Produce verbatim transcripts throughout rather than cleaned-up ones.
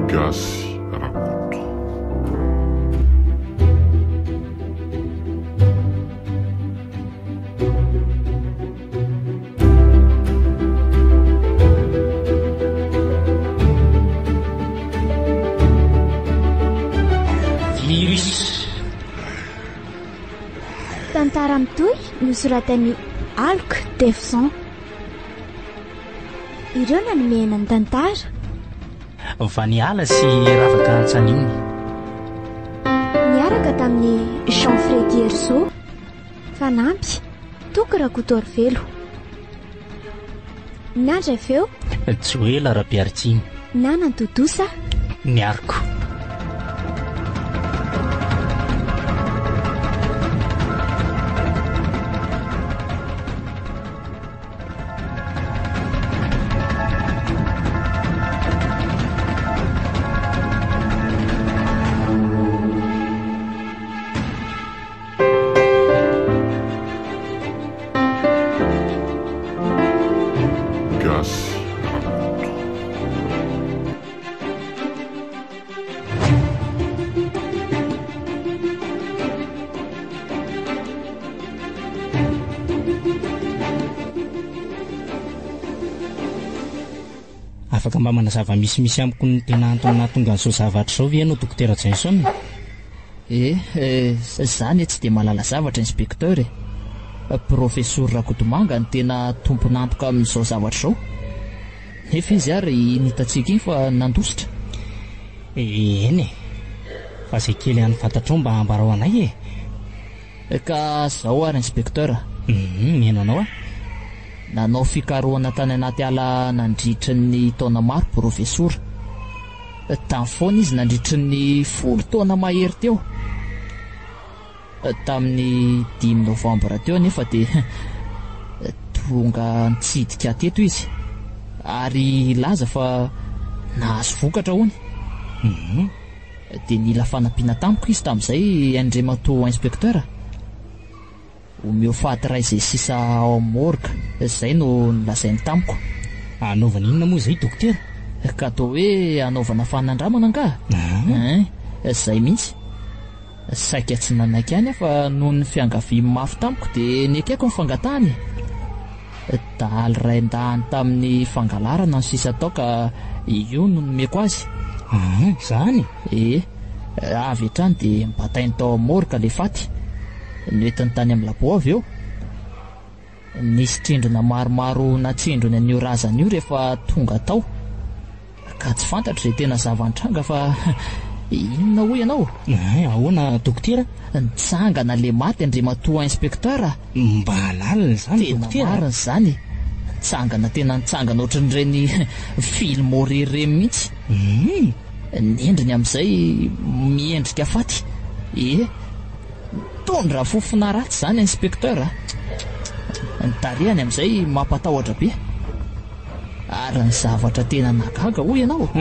gasy rakoto. Virus tantara mitoy nosoratan'ny Alc Defson. Ireo nanomena ny tantara Vaniala sy ravaka antsaniny niaraka tamin'ny Jean-Frédéric Herzog, fanampy Toky Rakotorvelo. Nandra feo Joela Rapiaritsiny Nanantodosa Niarko. Afaka mba manazava misimisy amiko ny tena antony nahatonga an'izao zavatra izao ve ianao dokotera Jason? Eh, eh zany tsy dia malala zavatra inspekteur e. Professeur Rakotomanga ny tena tompon'antoka amin'izao zavatra izao. Nefa izy ary nitatsika iny fa nandositra. Eny e, fa izay kely any fantatrao mba ambarao anay e. Ka zao ary inspekteur. Mhm, mihaino anao a. Nanao fikarohana tany anaty ala nandritry ny taona maro professeur. Tamin'ny foana izy nandritry ny folo taona mahery teo. Tamin'ny dimy novambra teo nefa dia tonga nitsidika teto izy ary laza fa nahazo vokatra hono. Mhm. Dia nila fanampiana tamiko izy tamin'izay Andriamato inspekteur. Homéopathe sisa ao morgue izay no nilazainy tamiko. Anaovana inona moa izay dokotera? Ka toa hoe anaovana fanandramana anga. Eh, izay mihitsy. Saika tsy nanaiky any fa noho ny fiangavia mafy tamiko dia nikaiko ny fangatahany. Daly ray ndahany tamin'ny fangalarana ny sisa tao ka io no nomeko azy. Ah, zany? Eh, avy hatrany dia mbatainy tao morgue le faty. Noentiny tany amin'ny labo avy eo. Nisy trindrona maromaro natsindrony an'io razana io rehefa tonga tao. Ka tsy fantatro izay tena zava-nitranga fa inona hoy ianao? Ay, ahoana dokotera? Nitsangana le maty Andriamato inspekteur. Mba halalina izany dokotera. Tena marina izany. Nitsangana tena nitsangana ohatran'ireny film horreur mihitsy. Mhm. Nendriny amin'izay miendrika faty. Eh, tondra fofona ratsy izany inspekteur. Ny tarehany amin'izay mampatahotra be. Ary ny zavatra tena nagaga hoy ianao.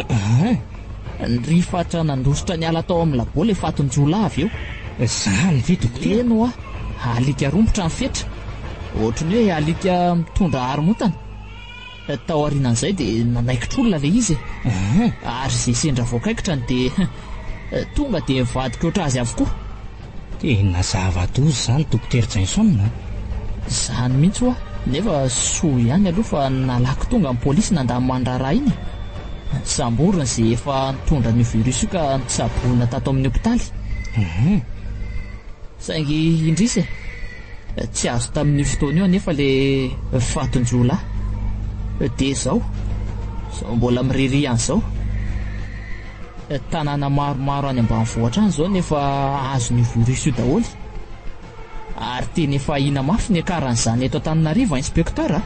Ny rifatra nandositra ny ala tao amin'ny labo le faton-jola avy eo. Zany ve dokotera? Eno a, alika rompotra ny fetra. Ohatrany hoe alika mitondra haromontana. Tao aorianan'izay dia nanaikitr'olona le izy. Ary izay sendra voakaikitrany dia tonga dia mivadika oatra azy avokoa. Tena zava-doza izany dokotera Jason. Izany mihitsy hoa. Nefa soa ihany aloha fa nalaky tonga amin'ny polisy nandamy mandraraha iny. Samborina izay efa nitondra ny virus io ka nitsaboina tato amin'ny hopitaly. Mhm. Saingy indrisy e, tsy azo tamin'ny fotoana io anefa le faton-jola. Dia izao izao mbola miriry an'izao. Tanàna maromaro any ambanivohitra any izao nefa azo ny virus io daholo. Ary tena efa ina mafy ny akaran'izany eto Antananarivo inspekteur.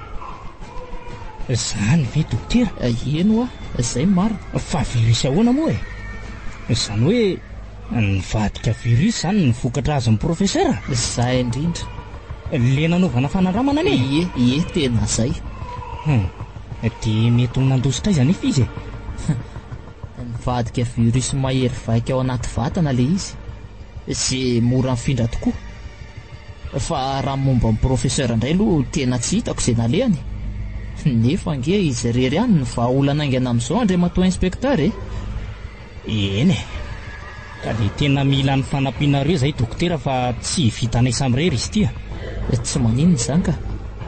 Zany ve dokotera? Eno a, izay marina. Fa virus ahoana moa e? Izany hoe nivadika virus zany ny vokatra azon'ny professeur? Izay indrindra. Le nanaovana fanandramana ane? Ie, ie tena izay. Hmm. Dia mety ho nandositra izy anefa izy e? Nivadika virus mahery vaika ao anaty vatana le izy. Izay mora mifindra tokoa. Fa raha momba amin'ny professeur indray aloha tena tsy hitako izay nalehany. Nefa ange izy rery ihany ny vahaolana aingana amin'izao Andriamato inspekteur e. eny e ka dia tena mila ny fanampinareo izay dokotera fa tsy vitanay samyrery izy ity a. Tsy maninona izany ka.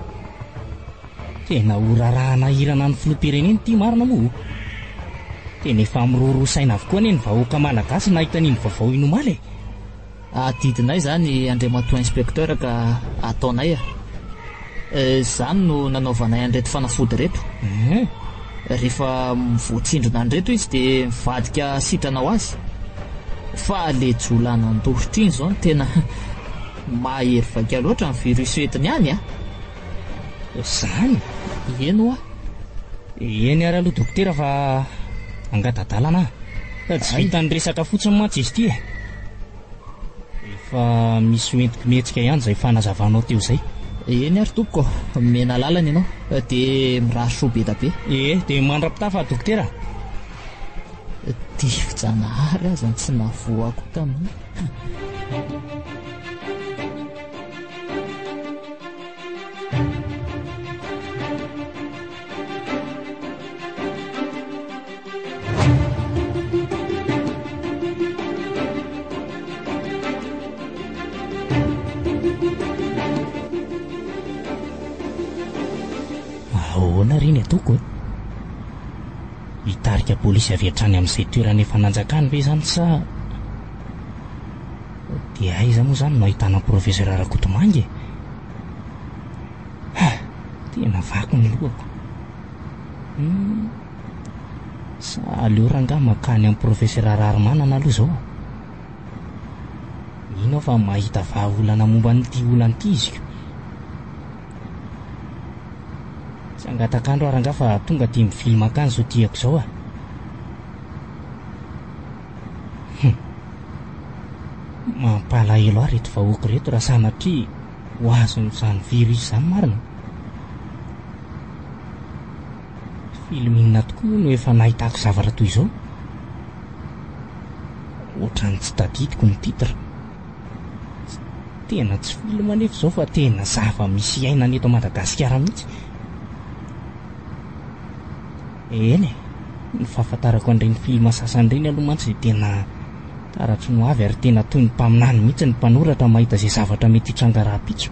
Tena horarahana irana ny filoham-pirenena ity marina moa. Tena efa mirorosaina avokoa anie ny vahoaka malagasy nahita an'iny vaovao inomaly. Adidinay zany Andriamatoa inspektera ka ataonay a. Izany no nanaovanay an'ireto fanafody reto. Mhm. Rehefa voatsindrona an'ireto izy dia mivadika sitrana ho azy. Fa le jolana andohitra iny izao no tena mahery vaika loatra ny virus entiny ihany a. Izany? Eno a. Eny ary aloha dokotera fa angatadalana fa tsy vitan'ny resaka fotsiny mantsy izy ity e. Efa misy oentikimetsika ihany izay fanazavanao teo izay. Eny ary tompoko, mena lalana ianao dia mirahso be da be. E dia mandra-pitafa dokotera. Ty fijanahary aza tsy navoako tamin'ny. Ahoana ry ny ataoko? Hitarika polisy avy hatrany amin'izay toerana efa nanjakany ve izany sa dia aiza moa izany no ahitana profesera Rakotomangy? Tena vaky ny lohako. Hmm. Sa aleo rangaha makany amin'ny profesera Raromanana aloha izao. Ino fa mahita vahaolana momba n'ity olana ity izy. Tsy angatakandro rangaha fa tonga dia mifilma akany zao tiako izao a. Mampalahelo ahy reto vahoaka reto raha sanatria ho azon'izany virus izany marina. Filminina tokoa no efa nahitako zavatra toy izao. Ohatrany tsy tadidiko ny titra. Tena tsy film anefa izao fa tena zava-misy ainana eto Madagasikara mihitsy. Eny e, ny fahafantarako an'ireny film sasany ireny aloha mantsy dia tena taratry no avy ary tena toy ny mpaminany mihitsy ny mpanoratra mahita izay zavatra mety hitranga raha-pitso.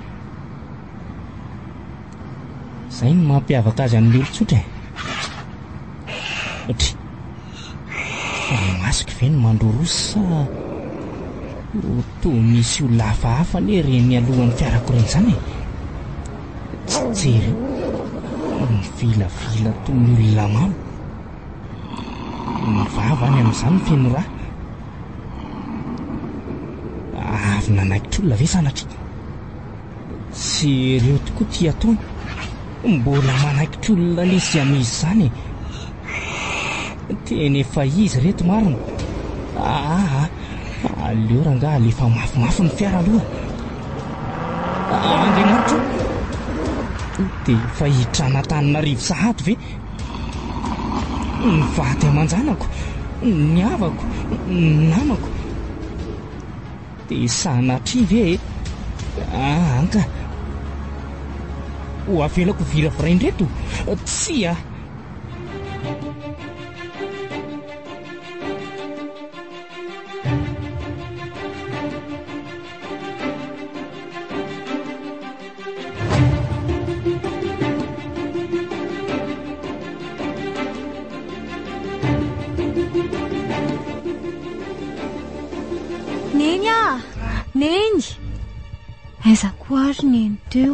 Izay no mampiavaka azy amin'ny olon-tsotra e. Otry, fa masika ve no mandroroso sa toa misy olona hafahafa anie reny alohan'ny fiarako ireny izany e. Tsy jery ny vilavila toy ny olona mamo. Ny vava any amin'izany ny feno rà. Avy nanaikitra olona ve sanatria? Sy ireo tokoa ty ataony. Mbola manaikitra olona nisy amin'izy izany e. Tena efa izy reto marina. Ah, aleo rangaha alefa mafimafy ny fiara aloha. Andriamanitra, dia efa hitrana Antananarivo sahady ve? Ny vady aman-janako, ny havako, ny namako. Dia sanatria ve? Ah, anka. Ho avelako viraviraindreto? Tsy ah. Neny, aiza koa ary neny teo?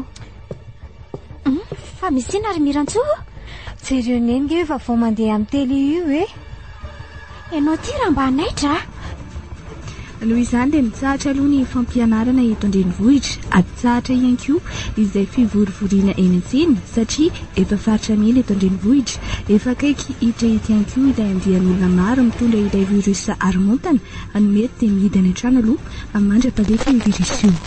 Fa misy ina ary Mirantsoa? Jereo neny ge efa vao mandeha amin'ny tele io e. Ianao ty raha mba hanaitra? Noho izany dia mitsahatra aloha ny fampianarana eto an-drenivohitra, atsahatra ihany koa izay fivorivoriana eny an-tsena satria efa faritra mihitsy eto an-drenivohitra. Efa akaiky hiditra ety ihany koa ilay andian'olona maro mitondra ilay virus haromontana, any mety dia mihidy any an-trano aloha amandra-palefa io virus io.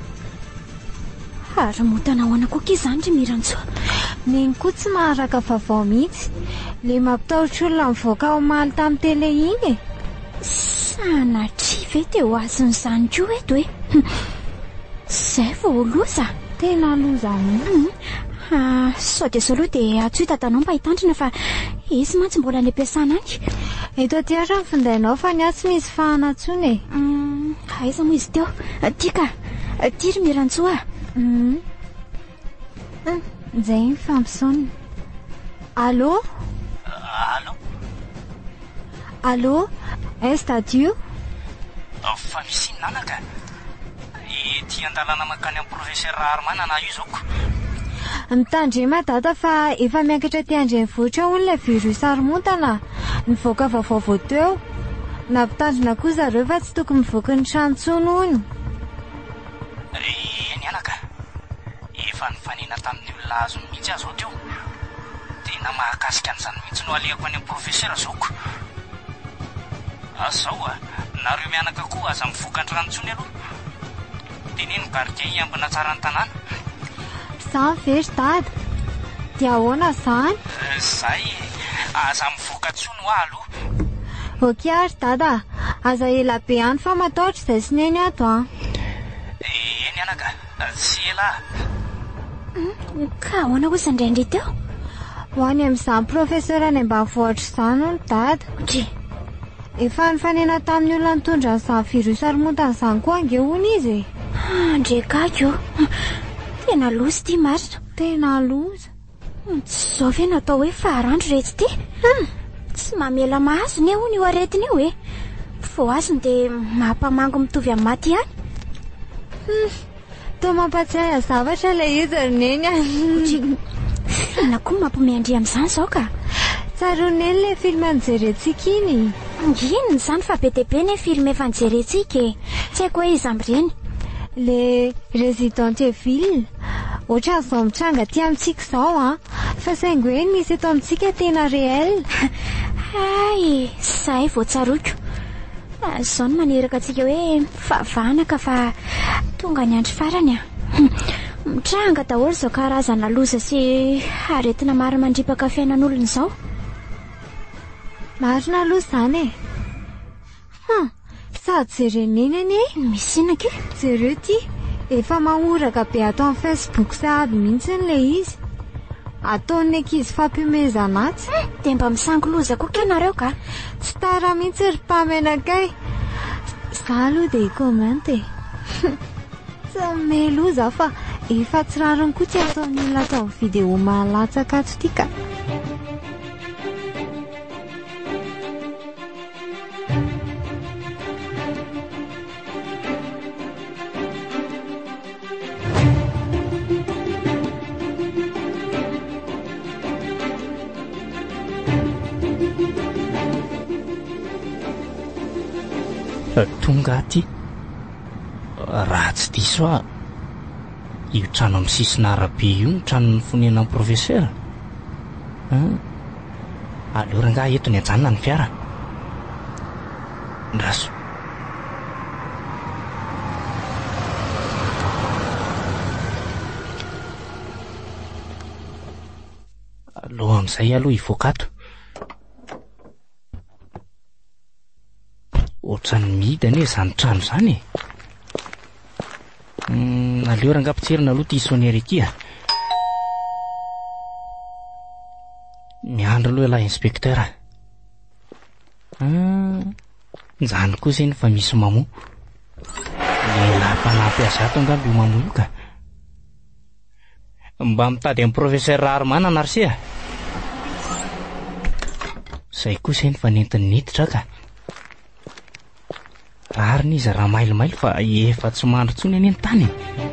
Haromontana ahoana koa izany ry Mirantsoa? Neny koa tsy maharaka vaovao mihitsy. Le mampitahotra olona mivoaka omaly tamin'ny tele iny e. Sanatria ve teo azon'izany koa eto e? Izay vao loza. Tena loza mihitsy. Ah, sao dia sao aloha dia atsoita tanao mba hitandrina fa izy mantsy mbola any am-piasana any. eto aty ary ny findainao fa ny atsy misy fahanatsony e. Mm, aiza moa izy teo? Tika, tiry mirantsoa. Mm. Mm. Zay ny fampisaonina. Allô? Allô? Allô? Est-ce t'adieu? Fa misy nanaka. Ety andalana makany amin'ny professeur Armana na io zaoko. Mitandrema dada fa efa miakatra ty andrenivohitra hono ilay virus haromontana. Nivoaka vaovao teo. Nampitandrina koa zareo fa tsy tokony mivoaka ny trano intsony hono. Eny anaka. Efa nifanena tamin'ny olona azo mihitsy azo teo. Tena mahakasika an'izany mihitsy no alehako any amin'ny professeur zaoko. Azao a, nareo mianaka koa aza mivoaka ny trano intsony aloha. Teneno gardien hiambina tsara ny tanàna. Zany very dada. Dia ahoana zany? Zay aza mivoaka intsony ho aho aloha. Ok ary dada, aza ela be any fa matahotra izay sineny ato a. Eny anaka, tsy ela. Ka ahoana kosa indraindray teo? Ho any amin'izany professeur any ambanivohitra izany hono dada. Dre, Efa nifanena tamin'ny olona nitondra an'izany virus haromontana izany koa ange hono izy e. ndrekako tena loza ty marina. Tena loza. Tsy zao ve natao hoe faharandro retsy ty? Tsy mamela mahazo ne hono io aretiny io e. Fo azony dia mampamango mitovy amin'ny maty ihany. Toa mampatsiahy zavatra ilay izy roneny a. Tena koa mampimeandry amin'izany zao ka. Tsaroneny ilay film nijerentsika iny. Inona izany fa be dia be ne film efa nijerentsika e. Tsy haiko hoe izy amin'ireny. Le Resident Evil. Ohatran'izao mitranga ty amintsika izao a. Fa saingy hoe misy eto amintsika tena réel. Ay, zay vao tsaroiko. Izao no maneraka antsika hoe fahavanaka fa tonga ny andro farany a. Mitranga daholo izao karazana loza sy aretina maro mandripaka fiainan'olona izao. Marina aloha izany e. Hum, sady jereneny e. Misy inona ke? Jereo ty efa mahoraka be ato amin'ny Facebook sy aby mihitsy ilay izy. Ataon'ny ankizy fampihomezana atsy. Dia mba misango loza koa ke nareo ka? Tsy tara mihitsy ry mpamenakay. Za aloha dia comment e. Tsy meloza fa efa tsy rariny koa tsy ataon'ny olona atao amin'ny video mahalatsaka ato ty ka. Tonga aty raha tsy diso a io trano amin'ny sisina arabe io ny tranon'ny fonenan'ny professeur. Aleo rangahy eto ny ajanona ny fiara. Ndraso. Aloha amin'izay aloha hivoakato. Ohatran'ny midana e izany trano izany e. Aleo rangahy pitserina aloha ty sonnery ity a. Miandro aloha lahy inspecteur. Izany koa izay fa misy mamoa. Lehilahy mpanampy azy ato angamba io mamoa io ka. Mba mitady amin'ny professeur Armana narsia. Izay koa izay fa nentin'ny niditra ka. Rariny izy raha mailomailo fa efa tsy mandro intsony eny an-tany.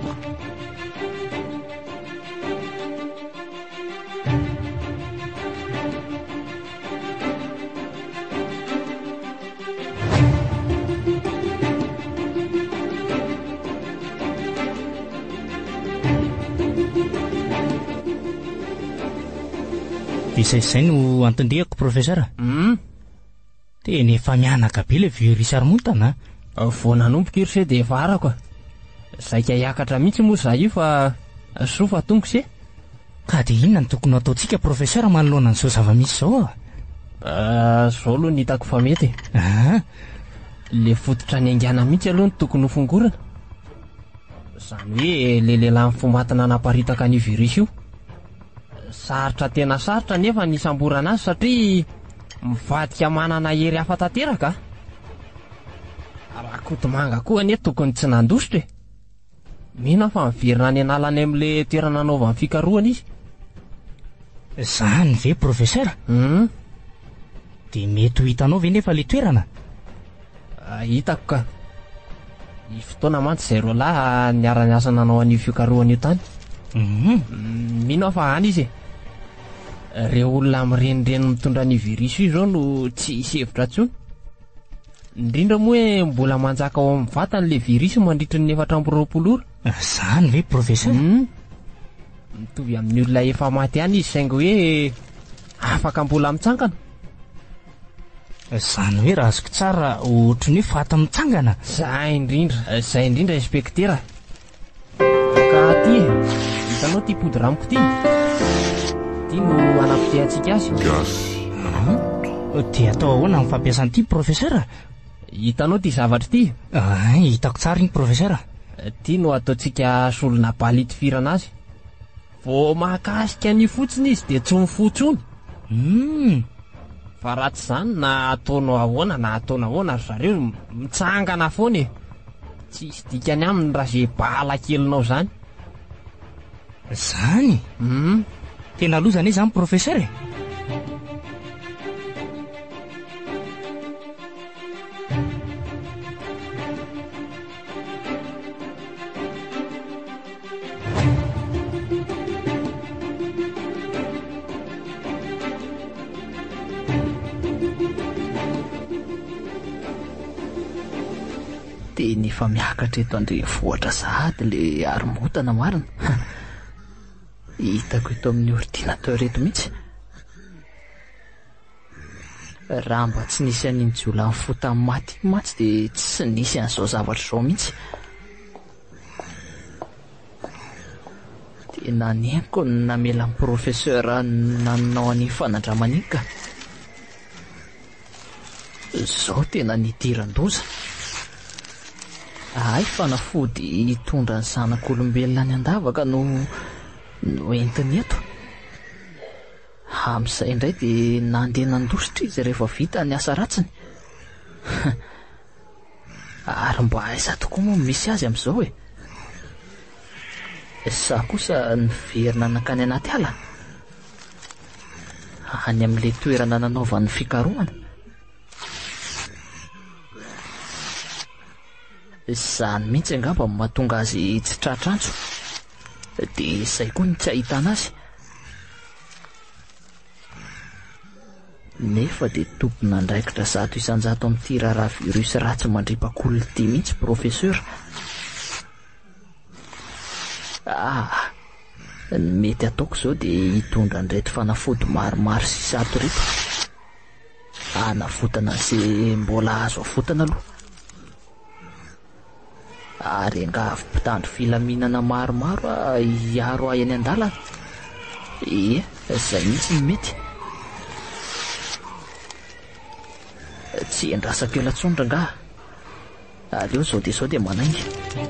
Isaizay no antondriako professeur. Tena efa mianaka be le virus haromontana. Vao nanomboka iry se dia efa arako. Zaika hiakatra mihitsy moa za io fa soa fa tongo se. Ka dia inona no tokony ataontsika professeur manoloana an'izao zava-misy izao? Zao aloha ny hitako fa mety. Le fototra ny aingana mihitsy aloha ny tokony ho fongorana. Izany hoe le lehilahy mifomatana naparitaka ny virus io. Sarotra tena sarotra nefa ny samborana azy satria mivadika manana hery hafa tanteraka raha kotomanga koa anie tokony tsy nandositra e. Mino fa miverina any analany amin'le toerana anaovany fikarohana izy. Zany ve professeur? Mm. De mety ho hitanao ve nefa le toerana? Hitako ka. I fotoana mantsy zay roa lahy niara-niasa nanao an'io fikarohana io tany. Mhm. Mino fa any izy e. Reo olona mirenireny mitondra ny viriso io zao no tsy hisy hevitra intsony. Indrindra moa hoe mbola manjaka ao amin'ny vatany le viriso mandritry ny efatra amby roapolo ora. Zany ve professeur? Mm. Mitovy amin'ny olona efa maty any izy saingy hoe afaka mbola mitsangana. Zany hoe raha azoko tsara ohatry ny hoe fata mitsangana. Zay indrindra, zay indrindra inspektera. Ka ty e, hitanao ty pody ramoko ty. Ty no anapitehantsika azy. Dia atao ahoana ny fampiasany ty professeur? Hitanao ty zavatra ty. Ay, hitako tsara iny professeur. Ty no ataontsika solona bality firana azy. Vao mahakasika ny fotsiny izy dia tsy mifotsony. Mm. Fa ratsy zany na ataonao ahoana na ataonao ahoana ry zareo mitsangana foana e. Tsisy dikany aminy raha zay bala kelinao zany. Zany? Mm. Tena lozana izy zany professeur e. Dia ny efa miakatra eto andrenivohitra sahady le aromotana marina. Hitako eto amin'ny ordinateur eto mihitsy. Raha mba tsy nisy an'iny jiolahy fota maty matsy dia tsy nisy an'izao zavatra izao mihitsy. Dia naneniko ny namela ny professeur nanao an'iny fanandramana iny ka. Izao tena nidiran-doza. Ay, fanafody hitondra ny zanak'olombelona any andavaka no no entiny eto. Amin'izay indray dia nandeha nandositra izy rehefa vita ny asa ratsiny. Ary mba aiza tokoa moa misy azy amin'izao e. Sa kosa niverina nakany anaty ala any amin'ilay toerana nanaovany fikarohana. Zany mihitsy angamba mahatonga azy tsy tratrantso. Dia izay koa ny tsy ahitana azy. Nefa dia tompona andraikitra zato isan-jato amin'ity raharaha virus ratsy mandripa-kolo ity mihitsy professeur. Ah, ny mety ataoko izao dia hitondra andraety fanafody maromaro sy zato reto. Hanafotana izay mbola azo afotana aloha. Ary angavy mpitandro filaminana maromaro hiaro ahy any an-dalana. Ie, izay mihitsy ny mety. Tsy endrasako ela tsondra nga. Aleo zao dia zao dia manaingy.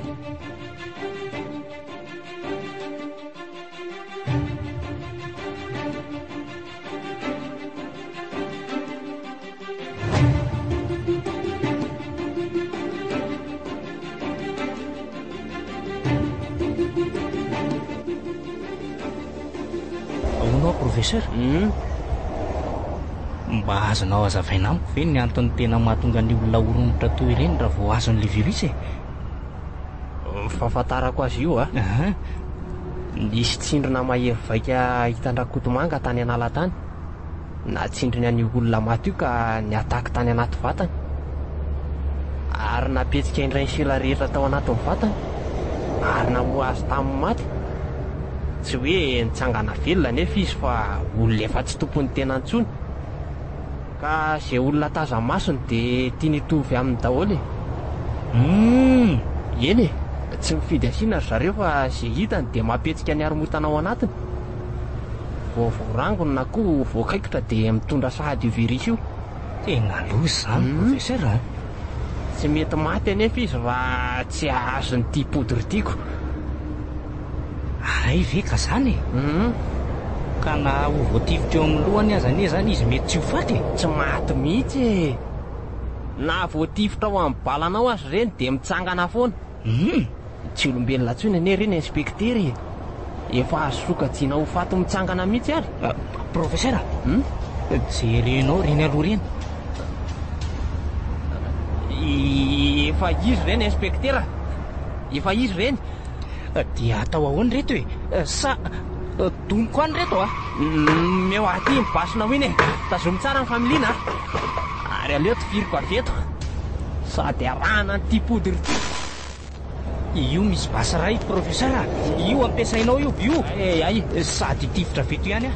Professeur, Mm. mba azonao hazavaina amiko ve ny antony tena mahatonga ny olona oromotra toy ireny raha vao azon'ilay virus e? Fahafantarako azy io a. Aha. Nisy tsindrona mahery vaika hitandrakotomanga tany anala tany. Na tsindrina ny olona maty io ka niataky tany anaty vatany. Ary napetsika indray ny sela rehetra tao anatin'ny vatany. Ary namoa azy tamin'ny maty. Tsy hoe nitsangana velona nefa izy fa olona efa tsy tompony tena antsony. Ka izay olona taza masony dia tia nitovy amin'ny daholo e. Mm. Eny e, tsy mifidy asiana ry zareo fa izay hitany dia mampetsika ny aromotana ao anatiny. Vao voarangony na koa voakaikitra dia mitondra sahady io virus io. Tena loza zany Mm. professeur a. Tsy mety maty anefa izy raha tsy azon'ity podry tiako. Ay ve ka zany e? Mhm. Ka ka na ho voatifitra eo amin'ny lohany aza anie zany izy mety tsy ho faty tsy maty mihitsy e. Na voatifitra ao amin'ny balanao azy ireny dia mitsangana foana. um Tsy olombelona ntsony anie reny inspektery. Efa azo sokajiana ho faty mitsangana mihitsy ary. Profesera, Hmm? jerenao reny aloha reny. I- Efa izy reny inspektera. Efa izy reny. Dia atao ahoany reto e? Sa domiko any reto a? Mm, Meo aty mibasona ho iny e. Tazomy tsara ny familiana. Ary aleo tifiriko aveto. Sady arahana an'ity podry ity. Io misy basy ray profesera. Io ampiasainao io io. Ay ay. Sady tifitra veto ihany a.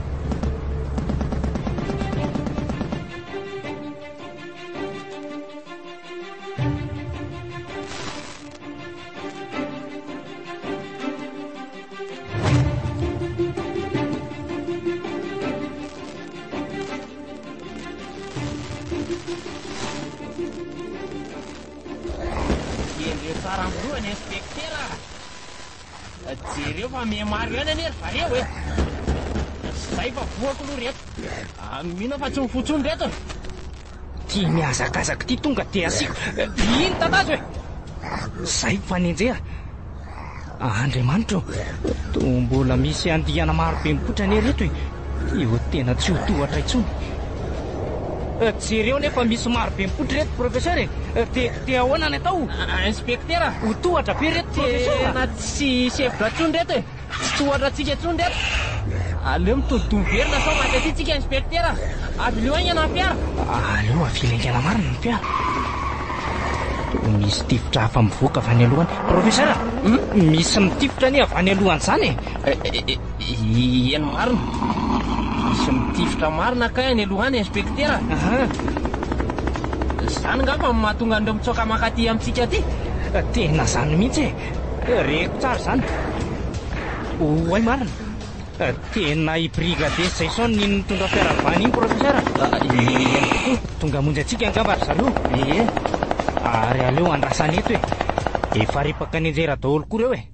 Tsara amboany inspektera. Jereo fa mihamaro ihany anie ry vareo e. Zay fa voako aloha reto. Mino fa tsy mifotsony reto. Tia miazakazaka ty tonga dia asiko. Ino tatazo e? Zay fanenjera. Andriamanitra, to mbola misy andihana maro be mipotra anie reto e. Io tena tsy ho tohatra intsony. Jereo nefa misy maro be mipotra reto profesera e. Dia dia ahoana ny atao? Inspektera, Ho tohatra be reto profesera. tena tsy sevitra tsony reto e. Tsy tohatra atsika tsony reto. Aleo mitodidony verina sao maty atytsika inspektera. Aveleo aingana ny fiara. Aleo avilaingana marina ny fiara. To misy tifitra hafa mivoaka avy any alohany. Profesera, misy mitifitra any avy any alohany zany e. Eny marina. Misy mitifitra marina kay any alohany inspektera. Aha. Zany nga fa mahatonga andreo mitsoaka makaty amintsika aty. Tena zany mihitsy e. Reko tsara zany. Oay marina. Tena i brigade zay sao ny nitondra fiaravany iny profesera. Tonga monjy atsika angamba ry zareo. Ee. Ary aleo andrasany eto e. Efa ripaka ny anjera daholo koa reo e.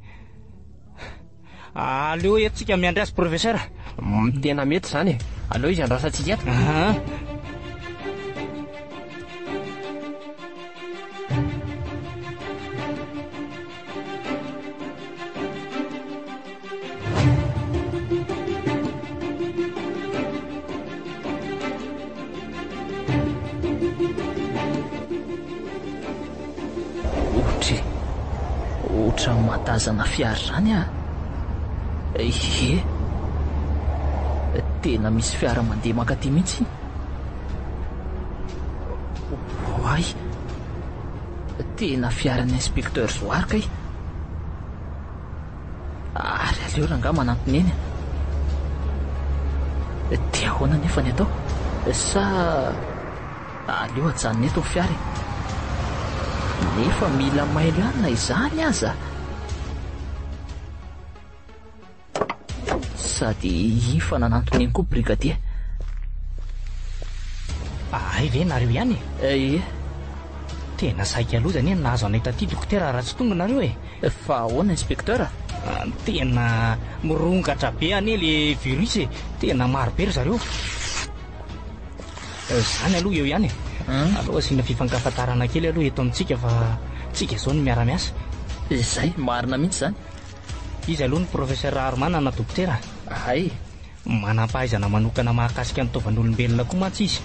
Aleo etsika miandrasy profesera. Mm, Tena mety zany e. Aleo izy andrasantsika eto. Aha. Ohatra ohatra matazana fiara zany a. Ie, tena misy fiara mandeha makaty mihitsy. Oay, tena fiaran'ny inspekteur Zoary kay. Ary aleo ranga manantony eny. Dia ahoana nefa ny atao? Sa aleo ajanona eto ny fiara. Nefa mila mailo ihany na izany aza. Sady iny fa nanantony iny koa brigadier. Ay ve nareo ihany e. Ie, Tena saika aloha zany e nahazo anay taty dokotera raha tsy tonga nareo e. fa ahoana inspekteur? Ah, Tena mirongatra be anie le virus e. Tena maro be ry zareo. Zany aloha eo ihany e. Aloha asiana fifankafatarana kely aloha eto amintsika fa tsika zao ny miara-miasa. Zay marina mihitsy zany. Izy aloha ny professeur Armana na dokotera. Ay, Manam-pahaizana manokana mahakasika ny taovan'olombelona koa mantsy izy.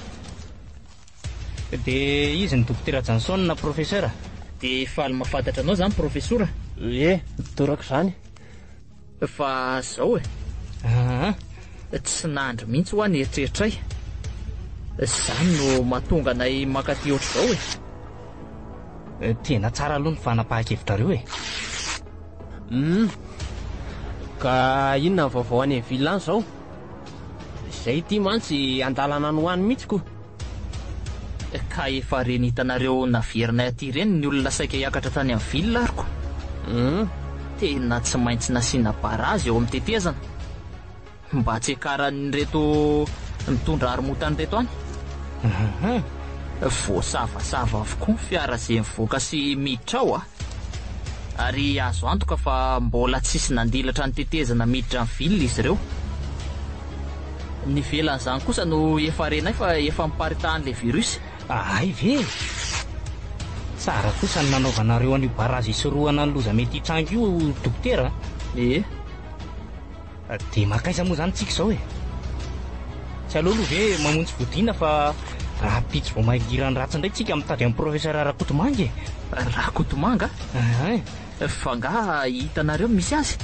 Dia izy ny dokotera Johnson na professeur. de faly mahafantatra anao zany profesora. E, torako zany. Fa zao e, Ah, tsy nandry mihitsy ho any eritreritray. Zany no mahatonga anay makaty ohatr' zao e. tena tsara aloha ny fanapahan-kevitrareo e. Mm. Ka inona ny vaovao any amin'ny ville any zao? Zay ty mantsy andalana ny hoany mihitsy ko. Ka efa reny hitanareo naverinay aty reny ny olona saika hiakatra tany amin'ny ville ariko. Mm. Tena tsy maintsy nasiana barazy eo amin'ny tetezana mba tsy hakaran'reto mitondra aromotany reto any. Ah, Voasavasava avokoa ny fiara izay mivoaka sy miditra ao a. Ary azo antoka fa mbola tsisy nandilatra ny tetezana miditra ny ville izy ireo. ny velan'izany kosa no efa renay fa efa miparitahan'ilay virus. Ay ve tsara kosa ny nanaovanareo an'io barazy isorohana ny loza mety hitrango io dokotera. E dia makaiza moa zany tsika izao e tsy aloha aloha ve mamonjy vodina fa raha pitsy vao mahirany ratsy indray tsika mitady amin'ny professeur Rakotomanga. Rakotomanga fa nga hitanareo misy azy?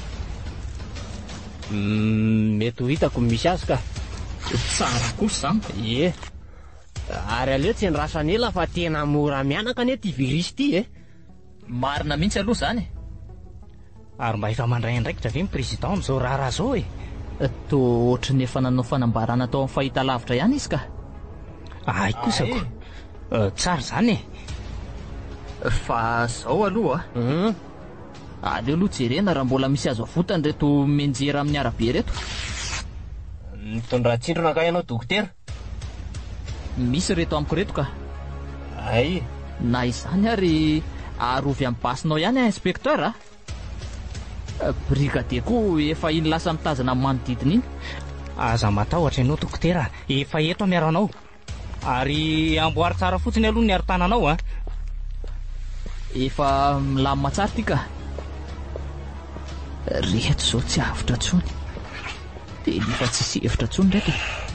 Mety ho hitako misy azy ka. Tsara kosa zany. Ie ary aleo tsy ndrasany ela fa tena mora mianaka anie ty virus ty e. Marina mihitsy aloha zany. Ary mba efa mandray andraikitra ve ny président amin'izao raharaha zao e. To ohatrany efa nanao fanambarana tao amin'ny fahitalavitra ihany izy ka. Ay kosako tsara zany e. Fa zao aloha aleo aloha jerena raha mbola misy azo avotany reto menjera amin'ny arabe reto. Mitondra tsindrona ka ianao dokotera? Misy reto amiko reto ka. Ay na izany ary arovy amin'ny basinao ihany inspecteur a. Brigadier koa efa iny lasa mitazana amin'ny manodidina iny. Aza matahotra ianao dokotera, efa eto miaranao ary amboary tsara fotsiny aloha ny arotananao a. Efa milamina tsara ty ka. Reheto zao tsy avitra tsony dia nefa tsisy hevitra tsony ndraiky.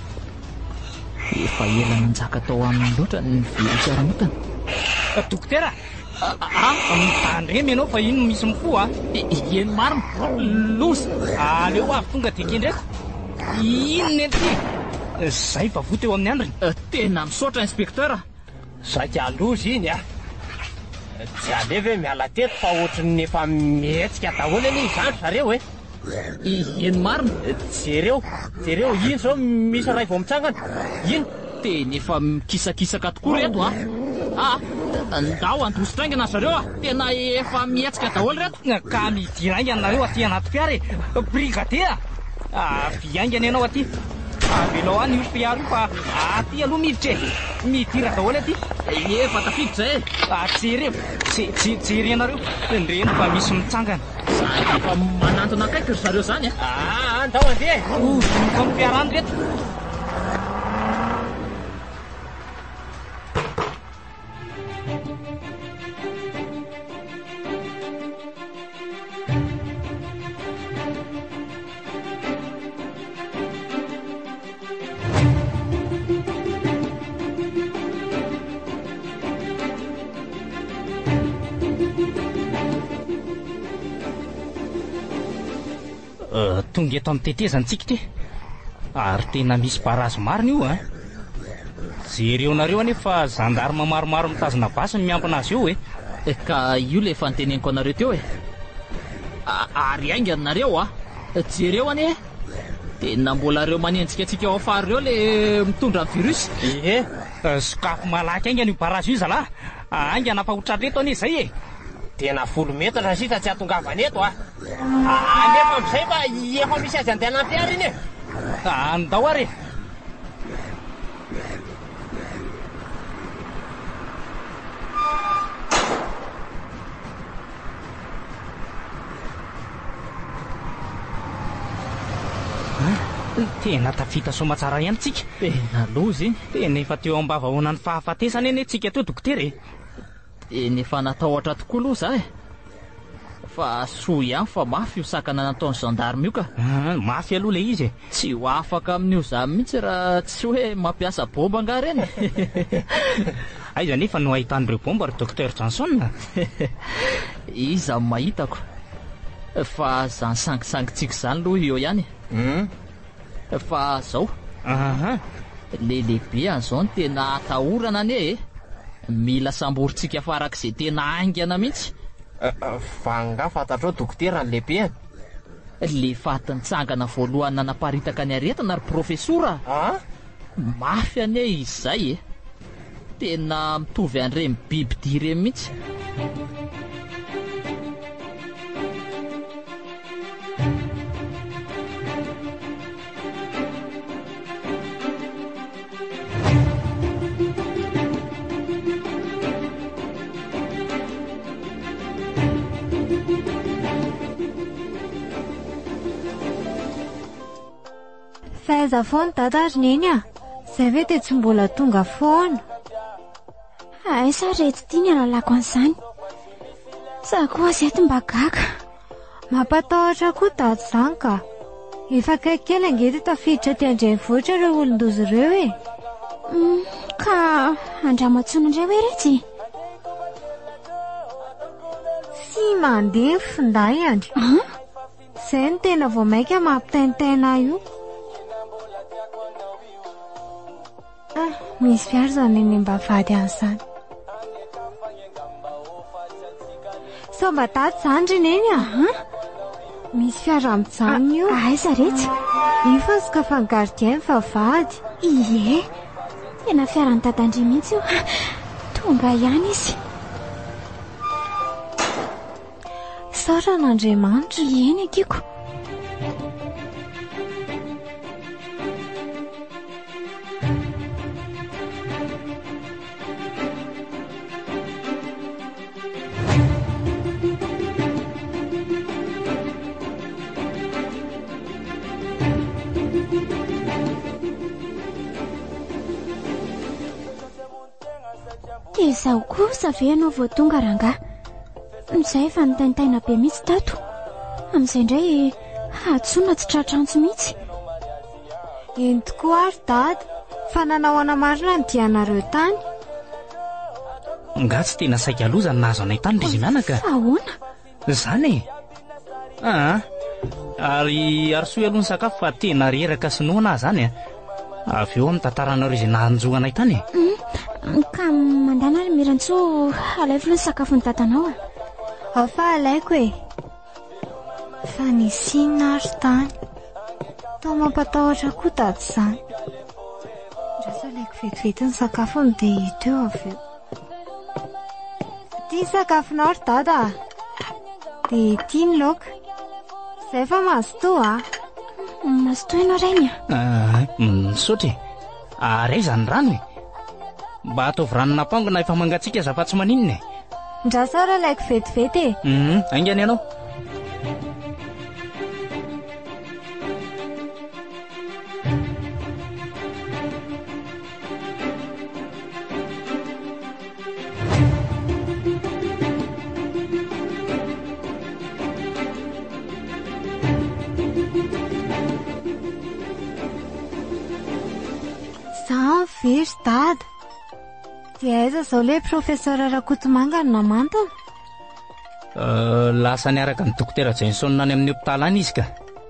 Efa ela nanjaka tao aminy loatra ny virus aramotana. Dokotera mitandremy ianao fa ino misy mifo a. Eny marina loza aleo avy tonga diky ndraiky inona ty zay fa voto eo amin'ny andriny. Tena misaotra inspecteur. Saky aloza iny a. Tsy aleve miala teto fa ohatrany efa mihetsika daholo anie izany zareo e. Eny marina. Jereo jereo iny zao misy ray vao mitsangana iny. Tena efa mikisakisaka tokoa reto a. Ah ndao andositraingana zareo a. Tena efa mihetsika daholo reto. Ka midiraingana nareo aty anaty fiara e. Brigadier viaingana ianao aty. Avelao any io fiara io fa aty aloha miditra e. Midira daholo aty. Efa tafiditra zay. Jereo jery ianareo ndreny fa misy mitsangana. Efa manantona akaiky ry zareo zany a. Andao andeha fa mifiarany reto. Tonga eto amin'ny tetezany tsika ty ary tena misy barazy marina io a. Jereo nareo anefa zandarma maromaro mitazona basy ny miampina azy eo e. Ka io le efa niteneniko anareo teo e. Ary aingana nareo a. Jereo anie tena mbola reo manenjika antsika ao afara reo le mitondra virus. Ie sokafo malaky aingana io barazy io zalahy. Aingana ampahotratra eto anie zay e. Tena folo metatra sisa tsy atongavana eto a. Anefa amin'izay fa efa misy azy andeha anaty fiara iny e. Andao ary. Tena tafita somatsara ihany tsika. Tena loza iny. Tena efa teo ambavahoana ny fahafatesana eny tsika teo dokotera e. Tena efa natahotra tokoa loza e. Fa soa ihany fa mafy io sakana nataon'ny gendarme io ka. Mafy aloha le izy e. Tsy ho afaka amin'io zany mihitsy raha tsy hoe mampiasa bomba nga reny. Aiza nefa no ahitan'ireo bomba ry docteur Johnson. Iza mahitako fa zany sangisangintsika zany aloha eo ihany. Fa zao le lehibe an'izao ny tena atahorana anie e. Mila samborintsika farak'izay tena aingana mihitsy. Fa nga fantatrao dokotera ny lehibe. Le fatintsangana voalohany nanaparitaka ny aretina ry profesora. Mafy anie izy zay e. Tena mitovy an'ireny biby dia ireny mihitsy. aiza foana dada ary neny a, izay ve dia tsy mbola tonga foana. ay sa rety tia ny alalako an'izany, za koa zeto mba gaga. Mampatahotra koa dady izany ka, efa kaikely angety tafiditra ty andrenivohitra ireo olon-dozy ireo e. Mm, ka andramatsona indray hoe retsy. Sy mandeha ny finday andry. Izay no tena vao maika mampitaintaina io. Ah, misy fiara izany eny mba vady an'izany. Sao mba dady izany ry neny a? Misy fiara mijanona io. Aiza retsy? Io fa sokafa ny gardien fa vady. Ie, tena fiarany dadandry mihitsy io. Tonga ihany izy. Saoran'Andriamanitra. Eny akiko. Dia izaho kosa ve ianao vao tonga rangahy? Izay efa nitaintaina be mihitsy tato. Amin'izay indray hatsona tsy tratrantsy mihitsy. Eny tokoa ary dady, fa nanahoana marina ny dianareo tany. Nga tsy tena saika loza ny nahazo anay tany izy mianaka. Fa ahoana? Izany e. Ah, ary arosoa aloha ny sakafo fa tena reraka sinoana zany a. Avy eo amin'ny tantaranareo izay nahanjo anay tany e. Ka mandana ary Mirantsoa alaifo ny sakafo ny tatanao a. Afa alaiko e. Fa nisy inona ary tany. Tao mampatahotra koa dady izany. Rasa alaiko vetivety ny sakafony dia hita eo avy eo. Tia sakafonao ry dada. Dia tia ny laoka. Izay fa mazotoa a. Mazotoa ianao reny a. Ah, misaotra e. Ary aiza ny rano e. Mba ataovy ranona pangona efa mangatsiaka za fa tsy maninona e. Ndrasa ary alaiko vetivety e. Mhm, aingana ianao. Za very dada. Dia aiza izao ilay profesera Rakotomanga no namantana? Uh, lasa niaraka ny dokotera Jenson any amin'ny hopitaly any izy ka.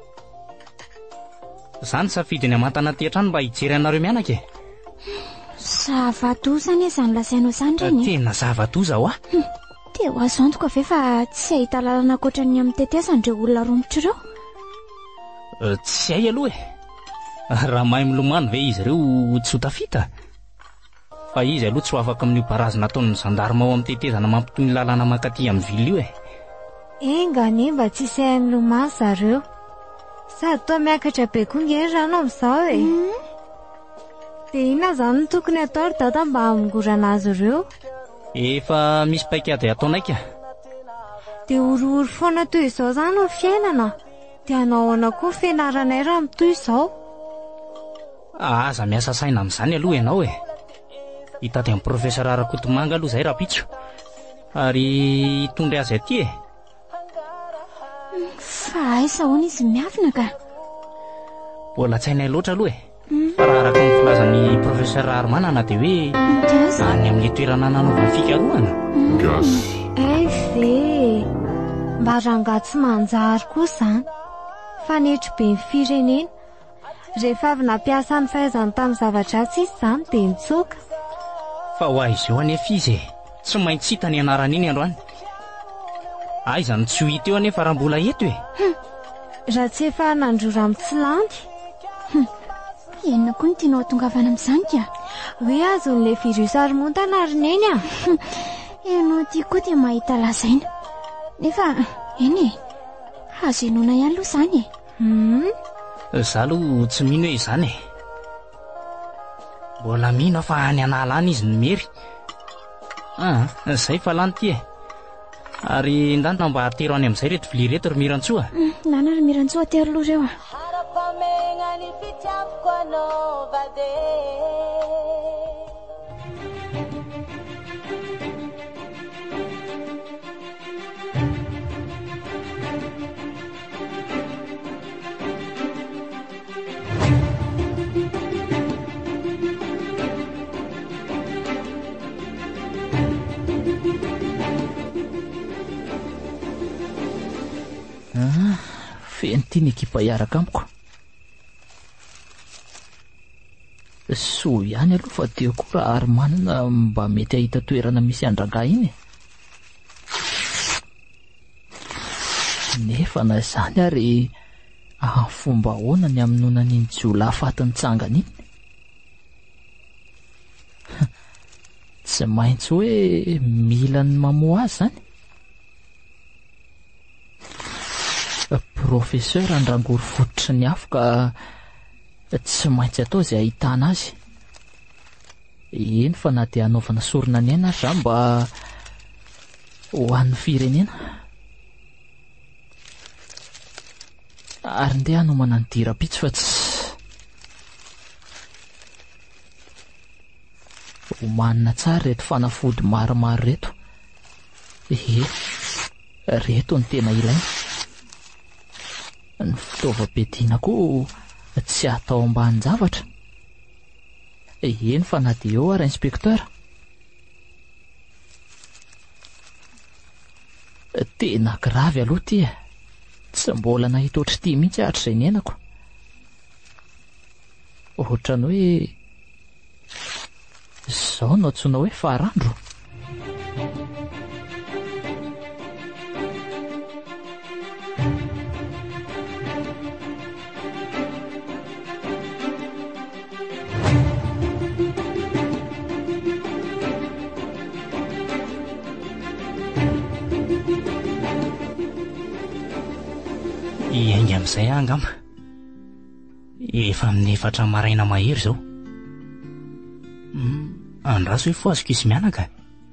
Zany safidy ny amantana teatrano mba hijery anareo mianaka e. Zava-doza anie izany lasainao izany reny. Tena zava-doza ho a. Dia ho azo antoka ve fa tsy ahita lalana ankoatra ny amin'ny tetezan'ireo olona romotra ireo? Uh, tsy hay aloha e. Raha mahay milomano ve izy ireo tsy ho tafita? Fa izy aloha tsy ho afaka amin'ny barazina ataon'ny zandarma ao amin'ny tetezana mampitoy ny lalana makaty amin'ny vily io e. Enga ne mba tsy sahay milomano zareo. Sady toa miakatra be koa nge rano amin'izao e. Dia inona izany no tokony atao ry dada mba hamongorana azy ireo? Efa misy paikady ataonaika. Dia orooro foana toy izao izany ny fiainana. Dia anaoana koa ny fianaranay raha mitoy izao. Aza miasa saina amin'izany aloha ianao e. Hitady amin'ny profesera Rakotomanga aloha izay rapitso. Ary hitondry azy aty e. Fa aiza hoana izy miavina ka? Mbola tsy hainay loatra aloha e. Fa raha araka ny filazan'ny profesera Armanana dia hoe any amin'ny toerana nanaovana fikarohana. Ay ve, mba rangahy tsy manjary koa izany. Fanetro be ny firenena. Rehefa avy nampiasa ny fahaizany tamin'ny zavatra-tsy izy izany dia nitsoaka. Fa ho aiza eo anefa izy e. Tsy maintsy hita ny anarana iny androany. Aiza ny tsy ho hita eo anefa raha mbola eto e. Raha tsy efa nandrora amin'ny tsy landy. Enina koa ny tianao tongavana amin'izany ka? Hoe azon'ilay virus haromontana ary neny a. Ianao tia koa dia mahita lazaina. Nefa eny e, azo enona ihany aloha izany e. Hmm? Izaho aloha tsy mino hoe izany e. Mbola mino fa any anala any izy nimery. Ah, izay fa lany ty e. Ary ndana mba atero any amin'izay reto vilia reto ry Mirantsoa. Nana ry Mirantsoa atero aloha ireo a. ny fitiaviko anao vade Ah, feny tiany ekipa hiaraka amiko. Soa ihany aloha fa teo koa raha ary manana mba mety ahita toerana misy andrangah iny. Nefa na izany ary ah, fomba ahoana ny amin'n'iny jiolahy fatin'ny tsangana iny? Tsy maintsy hoe mila ny mamoa azy zany. Professeur andrangory fototry ny afo ka tsy maintsy atao izay ahitana azy. Eny fa na dia hanaovana sorona ny aina azy mba ho an'ny firenena. Ary ndeha hanomana ny dira-pitsy fa tsy homanina tsara reto fanafody maromaro reto. Ehe, reto ny tena ilaina. Ny fitaovam-piadiana koa tsy atao ambany zavatra. Eny fa na dia eo ary inspekteur. Tena gravy aloha ty. Tsy mbola nahita ohatry ity mihitsy hatr'izay ny ainako. Ohatrany hoe izao no antsoina hoe farandro. Ienga amin'izay angamba. Efa amin'ny efatra maraina mahery zao. Mm, andraso hoe foaziko isy mianaka.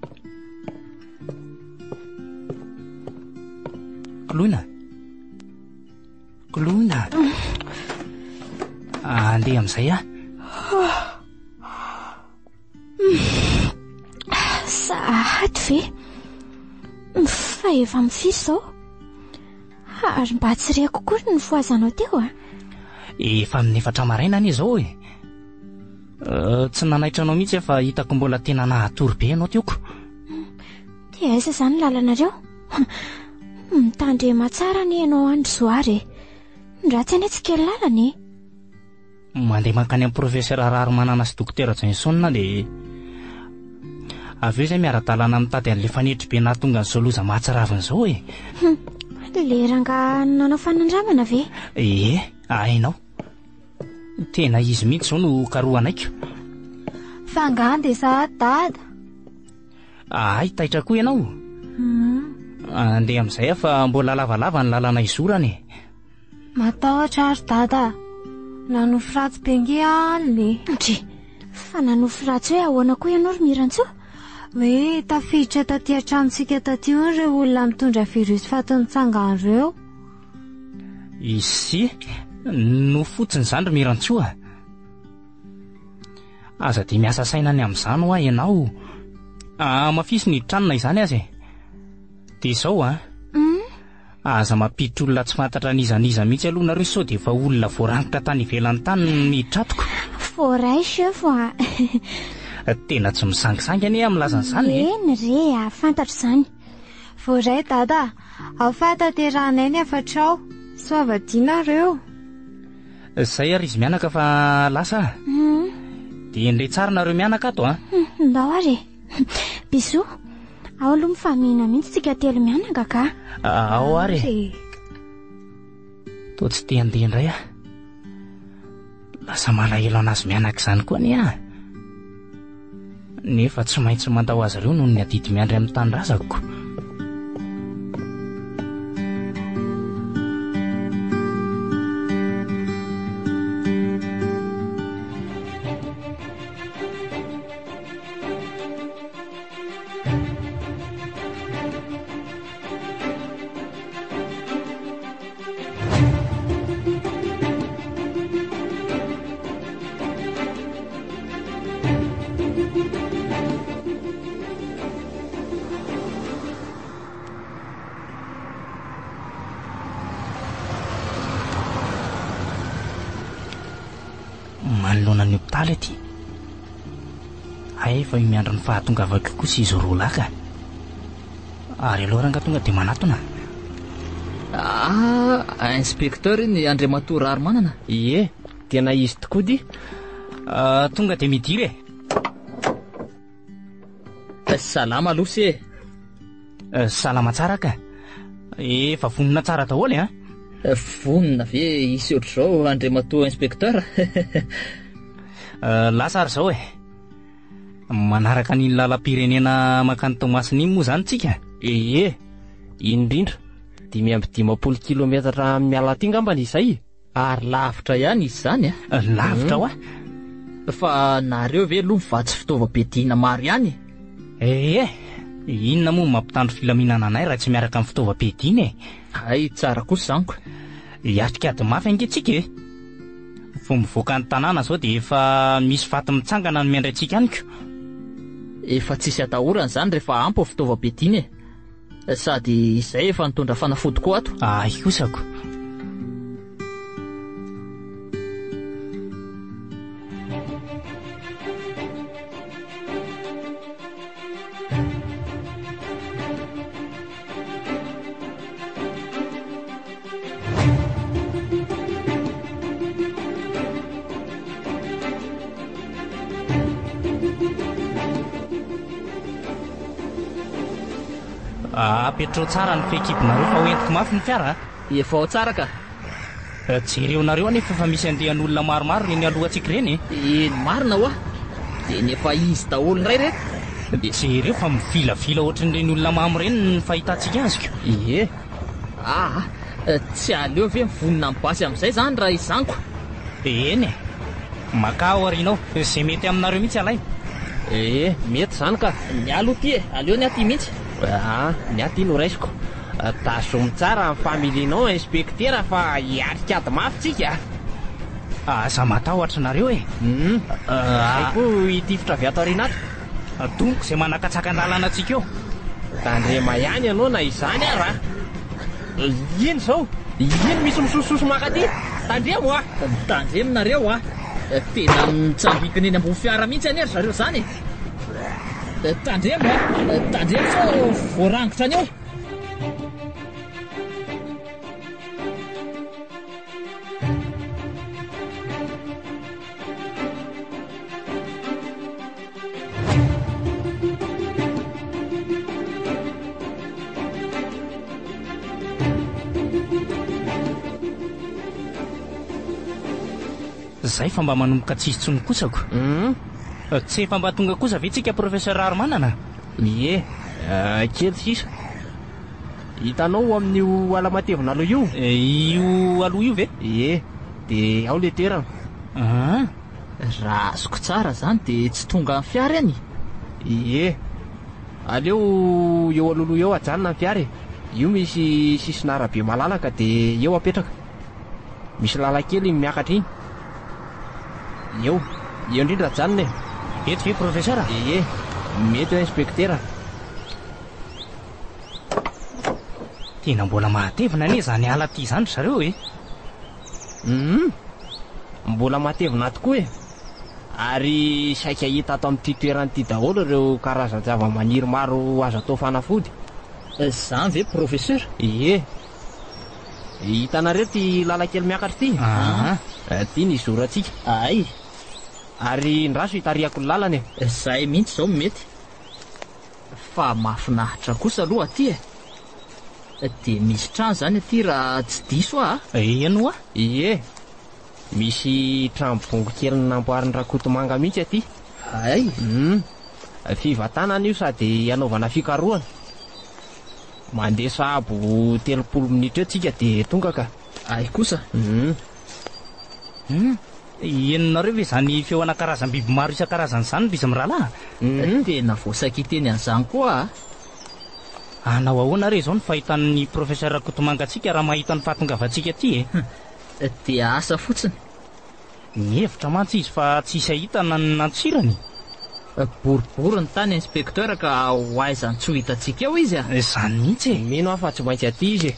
Kloina. Kloina. Andeha amin'izay ah. Sahady ve? Fa efa mifisy zao. Ary mba tsy reko kory ny foazanao teo ah. Efa amin'ny efatra maraina anie zao e. Uh, tsy nanaitra anao mihitsy fa hitako mbola tena nahatory be anao teoko. Dia aiza zany lalanareo? Mitandrema tsara ny ianao andro zoary. Ndratsy anie tsy kely lalany. Mandeha mankany amin'ny professeur Raro manana sy dokotera Johnson dia avy eo izay miara-dalana mitady an'le fanitry be nahatonga ny zoloza mahatsiraviny zao e. Le ranga nanao fanandramana ve? Ee, hainao. Tena izy mihitsy zao no karohanaiko. Fa ngande sa dada? Ay, taitra koa ianao. Mm. Andeha amin'izay fa mbola lavalava ny lalana izorany. Matahotra ary dada. Nanofy ratsy bengy aliny. Ndry, fa nanofy ratsy hoe ahoana koa ianao ry Mirantsoa? Hoe tafiditra taty antranontsika taty io ireo olona mitondra virus fatin'ny tsangana ireo. Izy no fotsiny izany ry Mirantsoa. Aza dia miasa saina ny amin'izany ho ahy ianao. Ah, mafisy ny tranona izany azy. Dia izao ah. Mm? Aza mampiditra olona tsy fantatra nizaniza mihitsy aloha nareo sao dia efa olona voarangitra tany ivelan'ny tany midratoko. Voray chef ah. Tena tsy misangisangy anie amin'ny lazan'izany e. Eny re, afantatra izany. Voray dada, afatanteranay ny afatrao. Soavadina reo. Izay ary izy mianaka fa lasa. Mm. Dia indray tsara nareo mianaka ato ah. Ndao ary. Bisou. Ao aloha mifamihina mihitsy tsika telo mianaka ka. Ao ary. Toa tsy te handeha indray ah. Lasa malahelo anazy mianaka izany koa anie ah. Nefa tsy maintsy mandao azy ireo noho ny adidy miandry amin'ny tanindrazako. manoloana ny hopitaly aty. Ay, efa miandro ny fahatongavako kosa izy roa lahy ka. Ary aloha ranga tonga dia manatona. Ah, inspecteur iny Andriamatoa Raromanana. Ie, tena izy tokoa dy. Ah, tonga dia midiry e. Salama aloha se. e. Salama tsara ka. Efa vonona tsara daholo e. Vonona ve isy ohatr'izao Andriamatoa inspecteur? Lasa ary zao e. Manaraka ny lalam-pirenena makany Tomasiny iny moa zany tsika. Ie, indrindra dimy amby dimampolo kilometatra miala aty ngambany izay. Ary lavitra ihany izy zany a. Lavitra ho a. Fa nareo ve aloha mivatsy fitaovam-piadiana maro ihany? Ee, inona moa mampitandro filaminana anay raha tsy miaraka amin'ny fitaovam-piadiana e. Ay, tsara kosa zaniko. Iatrikady mafy angetrika e. Vao mivoaka ny tanàna zao dia efa misy faty mitsangana ny miandraitsika ihany ko. Efa tsisy atahorana zany rehefa ampy fitaovam-piadiana e. Sady izay efa nitondra fanafody koa ato. Ay kosako. Apetrao tsara ny fekipinareo fa hoentiko mafy ny fiara. Efa ao tsara ka. Jereonareo anefa fa misy andehan'olona maromaro reny alohantsika reny e. Eny marina hoa. Dia nefa izy daholo indray reto. Jereo fa mivilavila ohatran'ireny olona mamy reny ny fahitantsika azy ko. Ie. Ah, tsy aleo ve mivonona mibasy amin'izay zany raha izaniko. Eny e. Maka ao arinao izay mety aminareo mihitsy alay. Ee, mety zany ka. Ny alo ty e, aleo ny aty mihitsy. Ah, ny aty no raisiko. Tazomy tsara ny familinao inspecteur fa hiatrikady mafy tsika. Aza matahotra nareo e. Aiko itifitra avy ato arinata. Donko izay manakatsaka-dalana antsika eo. Tandrema ihany ianao na izany ara. Ino zao? Ino misy misososo makaty? Tandremo a. Tandremonareo a. Tena mitsambikina eny ambony fiara mihitsy anery zareo zany e. Tandremo a. Tandremo sao voarangitra any eo. Zay fa mba manomboka tsisitsony kosako. Tsy efa mba tonga kosa ve tsika professeur Raromanana? Ie, kely sisa. Hitanao amin'io ala matevina aloha io. Io aloha io ve? Ie, dia ao le toerana. Raha azoko tsara zany dia tsy tonga amin'ny fiara any. Ie, aleo eo aloloha eo ajanona ny fiara. Io misy sisina arabe malalaka dia eo apetraka. Misy lalankely miakatra iny. Eo, eo indrindra ajanona e. Eto ve professeur? Ie, mety inspecteur. Tena mbola mahatevina anie zany ala ty zany zareo e. Mbola mahatevina tokoa e. Ary saika hita ato amin'ity toeran'ity daholo ireo karazana zava-maniry maro azo atao fanafody. Zany ve professeur? Ie. Hitanareo ty lalankely miakatra ty. Ty ny zorantsika. Ay. Ary ndraso hitariako ny lalana e. Zay mihitsy zao mety. Fa mahafinahitra kosa aloha aty e. Dia misy trano zany aty raha tsy diso a. Eno a? Ie. Misy trano bongo kely namboarin'ny Rakotomanga mihitsy aty. Ay. Fivatanana io sady hanaovana fikarohana. Mandeha sahabo telopolo minitra eo tsika dia tonga ka. Ay kosa. Enonareo ve zany feoana karazam-biby maro isan-karazany zany no izy mirahalahy? Tena voasakiteny an'izany koa. Anao ahoana re zao ny fahitan'ny professeur Rakotomanga antsika raha mahita ny fahatongavantsika aty e? Dia asa fotsiny. Ny hevitra mantsy izy fa tsisy ahitana ny nantsirany. Boribory ny tany inspecteur ka ho aizany tsy ho hitantsika eo izy a. Zany mihitsy e. Mino aho fa tsy maintsy aty izy e.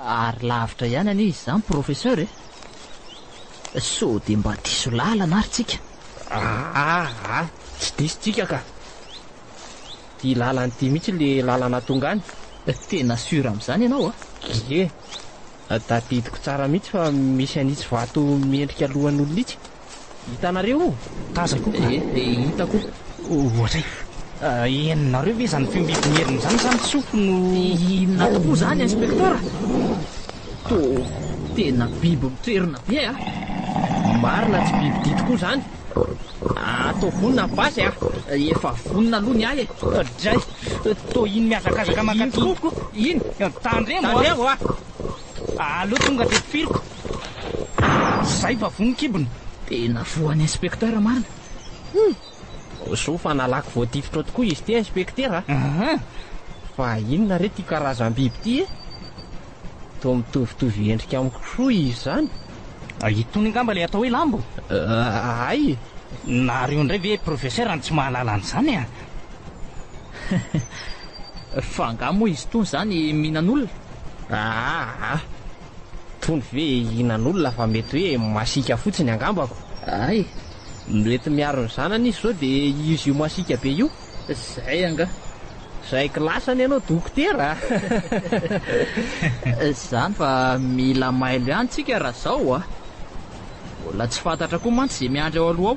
ary lavitra ihany ani izy zany professeur e so dia mba diso lalana ary tsika aa tsy disitsika ka ty lalany ty mihitsy le lalana tonga any tena sura amin'izany ianao e da didiko tsara mihitsy fa misy anitsy vato miendrika alohan'olona itsy hitanareo tazako e hitako ohatray eninareo ve zany fimbibimieriny zany zany sofo no inona tokoa zany inspecteur to tena biby mitoerina be a marina tsy biby dia tokoa zany atao vonina basy a efa vonina aloha ny ahy e dray to iny miazakazaka makatoko iny tandremo tandremo a aloha tonga de firiko zay fa vonikibony tena voan'ny inspecteur marina so fa nalako voatifitra tokoa izy ty inspecteur a fa inona re ty karazam-biby ty e to mitovitovy endrika amiko soa izy zany itony angamba le atao hoe lambo ay nareo indray ve professeur any tsy mahalala an'izany a fa nga moa izy tony zany mihinan'olona aa tony ve hinan'olona fa mety hoe masika fotsiny angambako ay mety miaro ny zanany izy zao dia izy io masika be io zay anga zay kilasany ianao dokotera zany fa mila mailo ihany tsika raha zao a mbola tsy fantatra koa mantsy zay miandry ao aloha ao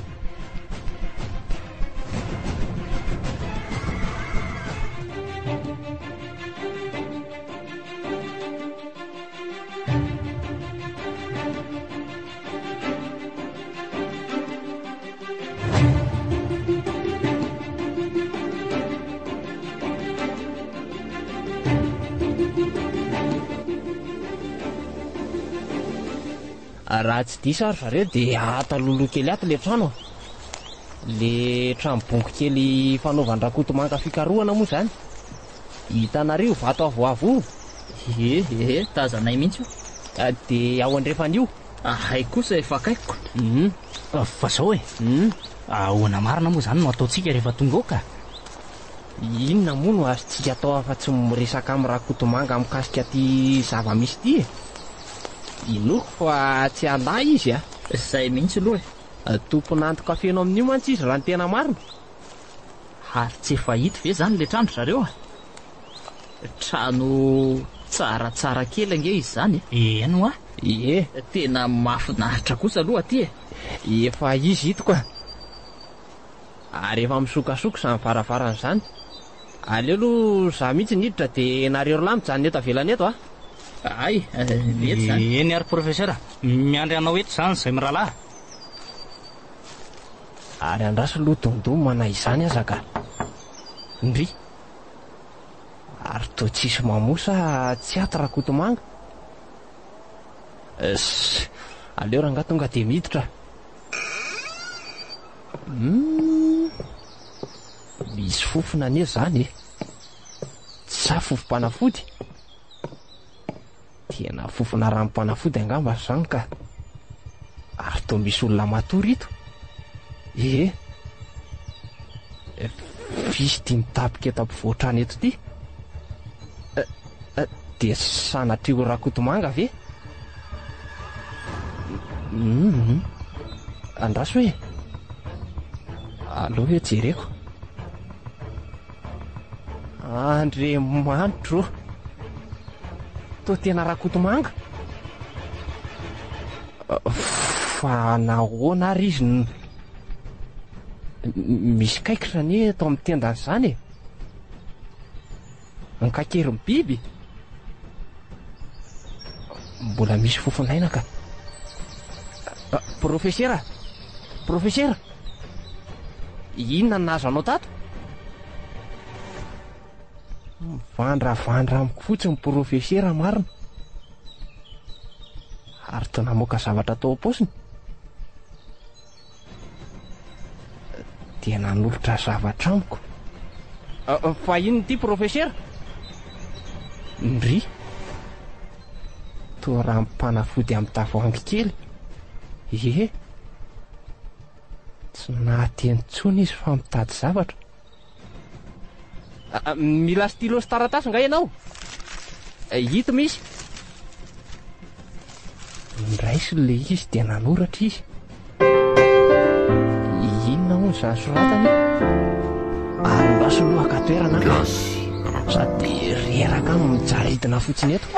raha tsy diso ary zareo dia atalolo kely ato le trano le tranobongo kely fanaovandrakotomanga fikarohana moa zany hitanareo vato avoavo e e tazanay mihitsy dia ao andrefan'io ahay kosa efa akaiko fa zao e ahoana marina moa zany no ataontsika rehefa tonga ao ka inona moa no azotsika atao afa-tsy miresaka amin'ny rakotomanga mikasika ty zava-misy ty e inoko fa tsy alay izy a zay mihitsy aloha e tomponantoka feno amin'io mantsy izy raha ny tena marina ary tsy efa hita ve zany le trano zareo a trano tsaratsara kely ange izy zany e eno a e tena mafinaritra kosa aloha aty e efa izy hitoko a ary efa misokasoka zany varavarana zany aleo aloha za mihitsy niditra dia nareo lambo zany eto avelany eto a ay mety zany eny ary professeur miandry anao eto zany zay mirahalahy ary andraso lotondomo mana izany aza ka ndry ary to tsisy mamosa tsy ato rakotomanga aleo raha nga tonga dia miditra misy fofona anie zany e tsy sa fofom-panafody tena fofona ranom-panafody angamba zany ka ary to misy olona matory ito e visy ty mitapika eto ampivoatrany eto ty dia sanatrio rakotomanga ve andraso hoe aloha hoe jereko andriamanitro to tena rakotomanga fa nahoana ary izy misy kaikitra ny eto amin'ny tendany zany e nikakery ny biby mbola misy fofonaina ka professeur professeur inona ny nazo anao tato vandravandra amiko fotsiny professeur marina ary to namoaka zavatra tao am-paosiny dia nanolotra zavatra amiko fa inony ity professeur ndry to raha mimpanafody amin'ny tavoahangy kely e tsy nahateny tsony izy fa mitady zavatra mila stylo sy taratasy nga ianao hito misy ndraisy le izy dia nanoratra izy. Inona hono izany soratany? Ary lasa lohaka toerana sady reraka any mijaridina fotsiny eto.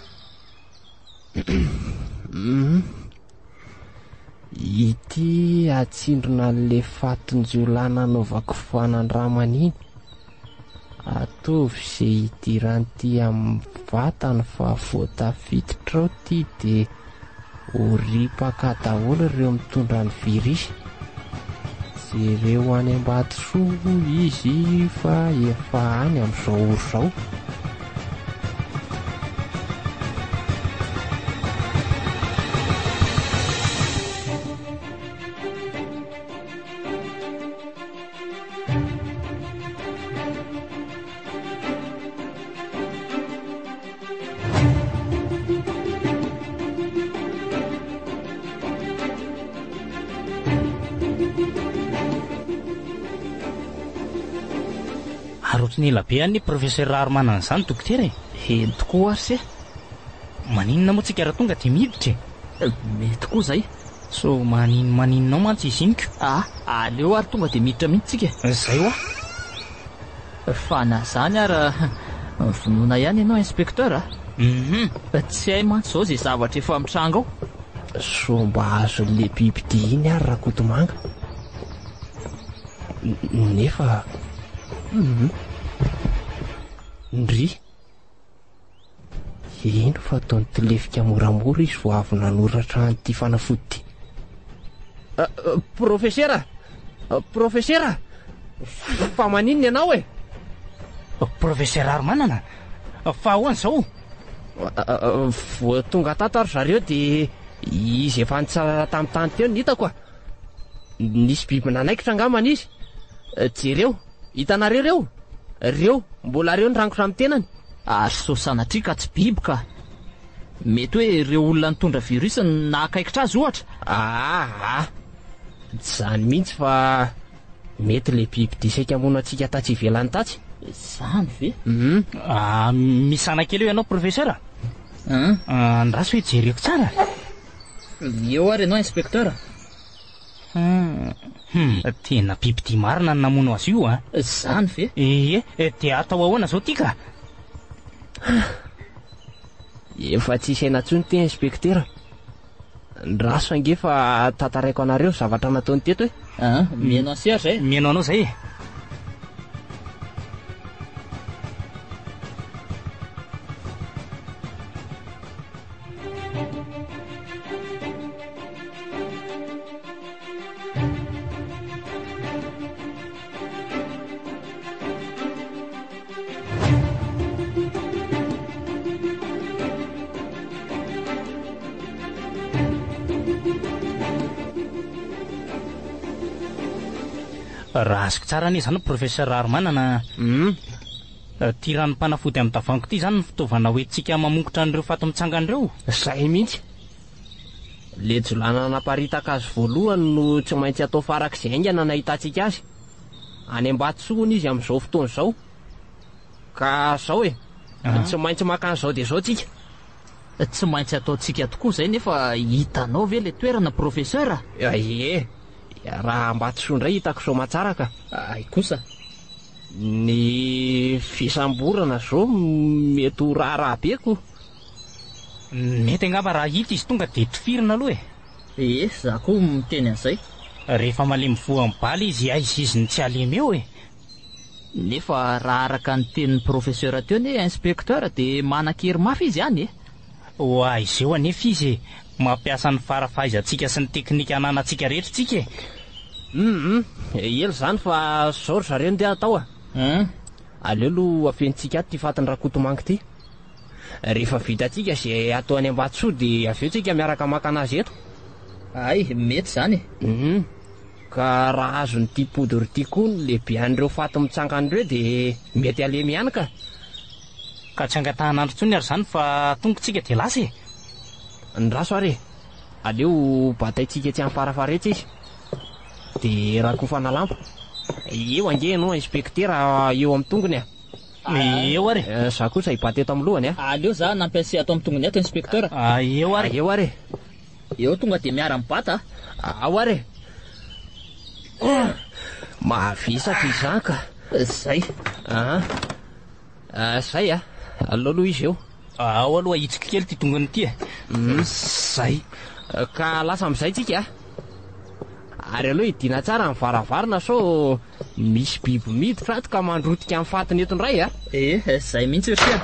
Ity atsindrona le fatonjiolahy nanaovako fanandramana iny. Atovy izay idiran'ity amin'ny vatany fa voatafiditra ao ity dia horipaka daholo ireo mitondra ny virisy. Jereo any Ambatosoa izy fa efa any amin'izao oro izao. Arotriny elabe any professeur Armana an'izany dokotera e. Heny tokoa ary se. Maninona moa tsika raha tonga dia miditra e? Mety koa izay. So manino maninonao mantsy izy inyko. Ah, aleo ary tonga dia miditra mihitsy tsika. Izay hoa. Fa na zany ary vonoina ihany ianao inspekteur. Mhm. Tsy hay mantsy izao izay zavatra efa mitranga ao. So mba azo le bibidia iny ary raha kotomanga. Nefa ndry ino fa ataony tilefika moramora izy vo avy nanoratra an'ity fanafody ity. Professeur, professeur, fa maninona ianao e? Professeur Armanana, fa ahoana izao? Vo tonga tato ary zareo dia izy efa nitsara tamin'ny tany teo ny hitako. Nisy biby nanaikitra angambany izy. Jereo, hitanareo reo? Reo, mbola reo ny rangotra amin'ny tenany. Ary so sanatria ka tsy biby ka. Mety hoe ireo olona nitondra virus nahakaikitra azy ohatra. Ah, ah. Izany mihitsy fa mety le biby disaika mono antsika tatsy ivelany tatsy. Izany ve? Ah, misana kely eo ianao professeur? Andraso hoe jereko tsara. Eo ary ianao inspekteur. Tena bibidia marina ny namono azy io a. Izany ve? Ie, dia atao ahoana izao tika? Efa tsy isaina intsony ty inspekteur. Ndraso ange fa tantaraiko anareo zavatra nataony teto hoe. Ah, mihaino an'se ary zay. Mihaino anao izay. Raha azoko tsara anie izany professeur Armanana. Ty ranom-panafody amin'ny tavoahangy ity izany ny fitaovana hoentintsika mamongotra an'ireo faty mitsangan'ireo. Izay mihitsy. Le jolana naparitaka azy voalohany no tsy maintsy atao farak'izay aingana nahitantsika azy. Any Ambatosoa hono izy amin'izao fotoana izao. Ka izao e, tsy maintsy makany izao dia izao tsika. Tsy maintsy ataontsika tokoa izay nefa hitanao ve le toerana professeur? Ie, raha Ambatosoa indray hitako izao matsara ka. Ay kosa. Ny fisamborana izao mety ho raharaha be ko. Mety angamba raha hita izy tonga dia tifirina aloha e. Ie, za koa miteny an'izay. Rehefa malemy voa mibaly izy aizy izy ny tsy alemy eo e. Nefa raha araka ny tenin'ny professeur teo ne inspekteur dia manan-kery mafy izy ihany e. Oa izay ho anefa izy mampiasa ny farafahaizantsika sy ny teknika ananantsika rehetra tsika e. Elo izany fa zao ry zareo ndeha atao a. Aleo aloha afentsika ato ty fatiny rakotomanga ity. Rehefa vitantsika izay atao any Ambatosoa dia aveo tsika miaraka maka anazy eto. Ay, mety izany e. Ka raha azon'ity poudre ity koa ny lehibe an'ireo faty mitsangan'ireo dia mety alemy ihany ka. Ka tsy angatahana andro intsony ary izany fa tongotsika dia lasa e. Ndraso ary, aleo bataitsika tsy amin'ny farafaharetsa izy. Dia rakofana lampo. Eo ange ianao inspekteur eo amin'ny tongony a. Eo ary. Za kosa hibata eto amin'ny lohany a. Aleo za nampiasy ato amin'ny tongony eto inspekteur. Eo ary. Eo ary. eo tonga dia miara-mibata ao ary mahavisaka izany ka zay a zay a aloha aloha izy eo ao aloha hitsika kely ty tongany ity zay ka lasa amin'izay tsika ary aloha hidina tsara ny varavarana so misy biby miditra ato ka mandrotika amin'ny fatiny eto indray a e zay mihitsy ry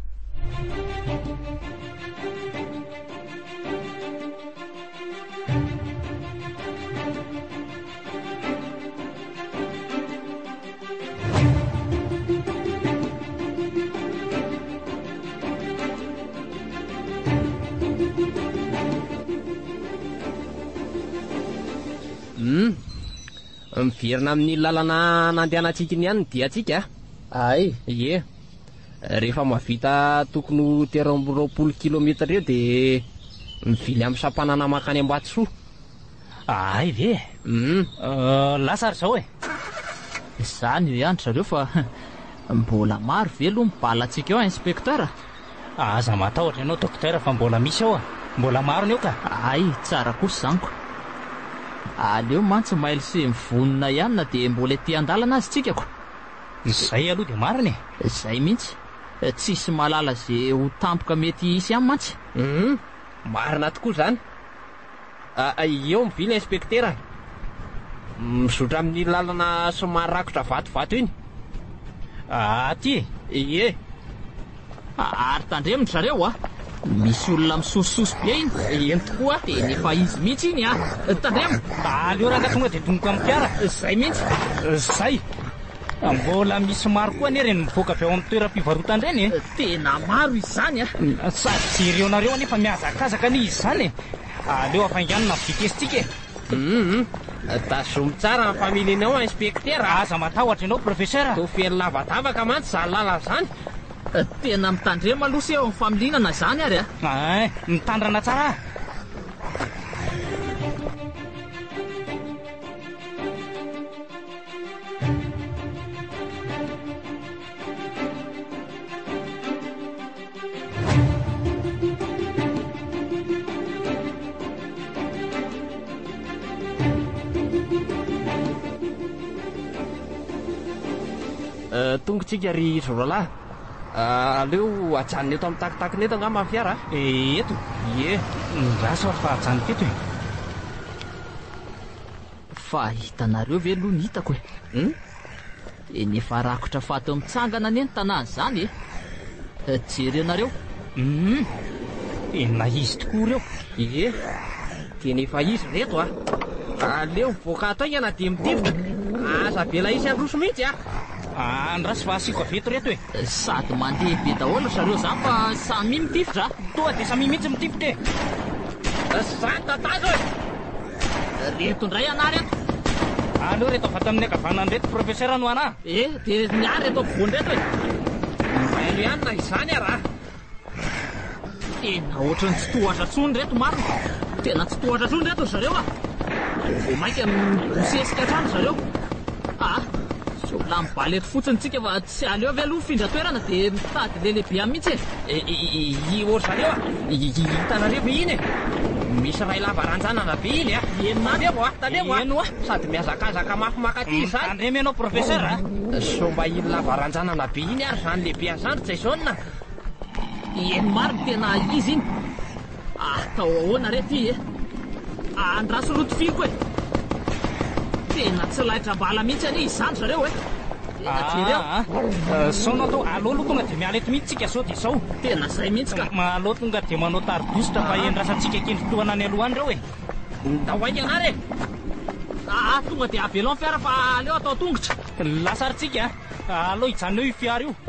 miverina amin'ny lalana nandehanantsika ny ihany dia atsika ay ie rehefa mahavita tokony teroamboroapolo kilometatra eo dia mivily amin'ny sampanana makany Ambatsoa ay ve um lasa ary zao e zany io ihany zareo fa mbola maro velo mibalatsika eo inspektera aza matahotra ianao dokotera fa mbola misy ao a mbola maro ny eo ka ay tsara kosa zaniko aleo mantsy maily sy mivonona ihany na dia mbola ety an-dalana azy tsikako zay aloha dia mariny zay mihitsy tsisy malala zay ho tampoka mety isy ihany mantsy um marina tokoa zany eo mivily inspektera mizotra amin'ny lalana somary rakotra vatovato iny aty ie ary tandremony zareo a misy olona misosososo be iny eny tokoa dia nefa izy mihitsy iny a tandremo aleo ranga tonga dia tongoka amin'ny fiara zay mihitsy zay mbola misy maro koa ane reny mivoaka avy ao amin'ny toeram-pivarotana ireny tena maro izany a sady jereonareo anefa miazakazaka ny izy zany e aleo afainganina vitesitsika e um tazomy tsara amin'ny familiana ao inspektera aza matahotra ianao professeur tofely lavadavaka mantsy zany lala zany tena mitandrema aloha sy eo amin'ny familinana zany ary a ay mitandrana tsara tongotsika ry zoralahy aleo ajanona eto amin'ny takitakiny eto angamba fiara eto ie ndraso fa ajanoko eto e fa hitanareo ve aloha ny hitako e um e nefa rakotra fato mitsangana any eny tanàny zany e jerenareo um e na izy tokoa reo ie dia nefa izy reto a aleo mivoaka ato igana dia mitivitra aza bela isy androso mihitsy a andrasy fa asiko aveto reto e sady mandeha be daholo zareo zany fa samy mitivitra toa dia samy mihitsy mitivitra e zany tatazo e reto indray ana reto aleo reto avata amin'ny akavanany reto professeur no ana e dia niary reto ampovoany reto e mailo ihany na izany araha tena ohatrany tsy tohatra tsony reto maro tena tsy tohatra tsony reto zareo a vo mainka mibosesika trano zareo ah la mibaly eto fotsiny tsika fa tsy aleo avy aloha findra toerana dia mitady lelehibe amin'ny mihitsy e i ory zareo a hitanareo iny e misy ray lavaranjanana be iny a eninarevo a tanevo eno a sady miazakazaka mafy makaty zany tandremy ianao professeur a so mba iny lavaranjanana be iny ary zany lehibe azandry tsy zaona eno maro tena izy iny atao ahoana rety e andraso loto fiko e tena tsy lahitra bala mihitsy any izy zany zareo e tena jereo saona atao aloha aloha tonga dia miala eto mihitsy tsika sao dia sao tena zay mihitsy ka aloha tonga dia manao taribositra mba endrasantsika kendritohana any aloha any reo e dahoainga anary e ah tonga dia avelo amin'ny fiara fa aleo atao tongotra lasaritsika aloha hijanoneo io fiara io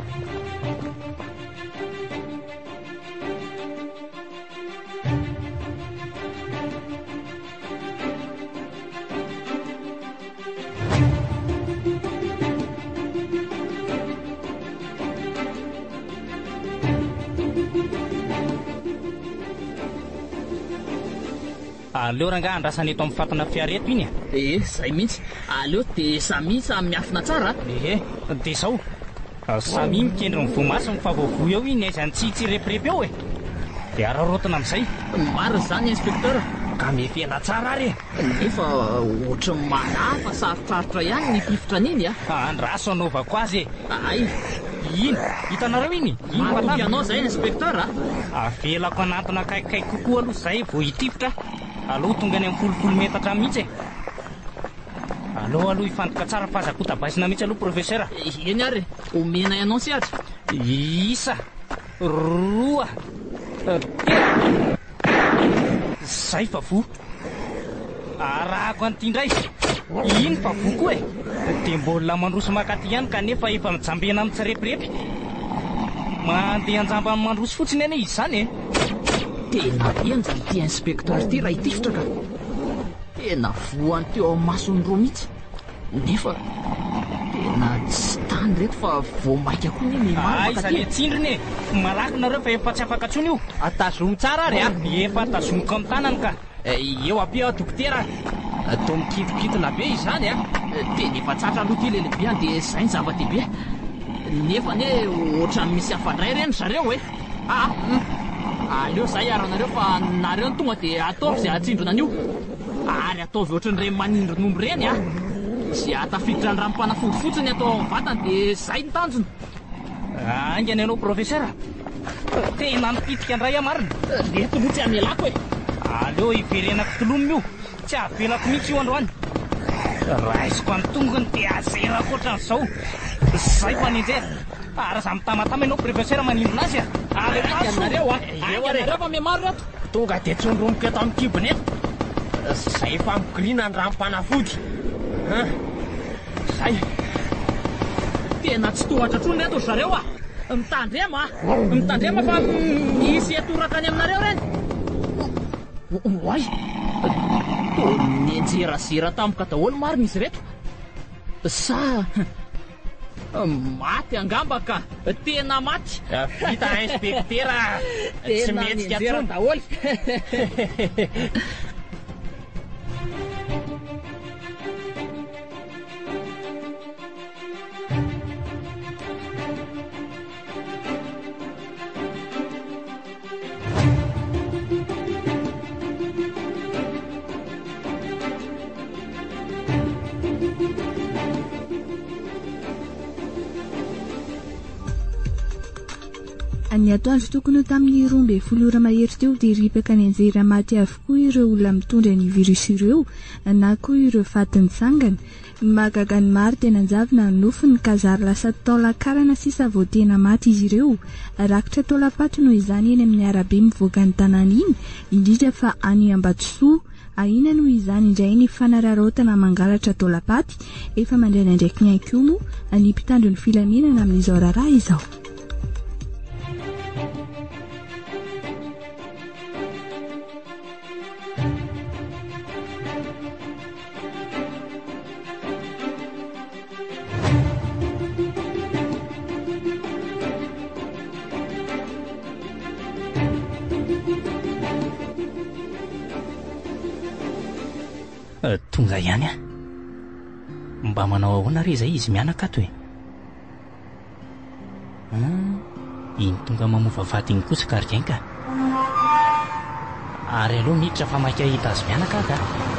aleo ranga andrasany eto amin'ny fatana fiareto iny a e zay mihitsy aleo dia samy samy miafina tsara ehe dia zao samy mikendry ny vomasiny fa voavoy eo iny aizany tsy tsirepirepy eo e dia ararotana amin'izay mariny zany inspekteur ka mefena tsara ary nefa ohatra manafa sarotrarotra ihany ny fifotra an'iny a andraso anaovako azy e ay ino hitanareo iny ino matovy anao zay inspecteur a avelako anatona kaikikaiky kokoa aloha zay vao hitifotra aloha tonga any amin'ny folofolo metatra mihitsy e aloha aloha hifantoka tsara fahazakotabaisina mihitsy aloha professeur eny ary omena ianao sy azy isa roa zay fa vo arahako an'ity indray iny fa vo koa e dia mbola mandroso makaty ihany kanefa efa mijambena amin'ny tsirepirepy mandeha anjamba amin'ny mandroso fotsiny eny izy zany e tena enjany ty inspecteur ty raha itifotra ka tena voany teo amin'ny masony roa mihitsy nefa tena tsy tany reto fa vao maika koa ny ay zany atsindriny e malaky nareo fa efa tsy afaka tsony io atazomo tsara ary a efa tazomoko amin'ny tanany ka eo ampia dokotera to mikitokitona be izy zany a dia nefa tsatra aloha ty lelehibe any dia zay ny zava-dehibe nefa ne ohatrany misy afandray reny zareo e a aleo zay aranareo fa nareo ny tonga dia ataovy zay atsindrona an'io ary ataovy ohatran'ireny manindro nombo reny a sy atafiditra ny ranom-panafody fotsiny atao amin'ny vatany dia zay ny tanjona angany ianao professeur tena nipitika andray amarina reto moa tsy amelako e aleo iverenako tolomina io tsy avelako mihitsy io androany raisiko any tongony dia azerako ohatran'izao zay fa ninjera ary za mitamatama ianao professeur manindrona azy a aleanareo a anareo fa miamaro reto tonga dia tsondromoko eto amin'ny kibony eto zay fa migorina ny ranom-panafody zay tena tsy tohatra trony reto zareo a mitandrema mitandrema fa misy etoraka any aminareo reny oay to nienjerazera tampoka daholo marina izy reto sa maty angamba ka tena maty vita inspectera tsy metsika trony daholo ny atoandro tokony tamin'ny roa amby folo ora mahery teo dia ripaka ny anjera maty avokoa ireo olona mitondra ny virus ireo na koa ireo fatiny-tsangana mahagaga ny maro tena anjavina ny nofony ka zary lasa taolakarana sisa vao tena maty izy ireo rakitra taolapaty noho izany eny amin'ny arabe mivoaka ny tanàna iny indrindra fa any Ambatsoa ahina noho izany indray ny fanararaotana mangalatra taolapaty efa mandraina ndraiky ny ankomo ny mpitandro ny filaminana amin'izao raharaha izao tonga ihany a mba manao ahoana re zay izy mianaka ato e iny tonga mamova vady iny kosa karigainka ary aloha miditra fa maika hita azy mianaka ka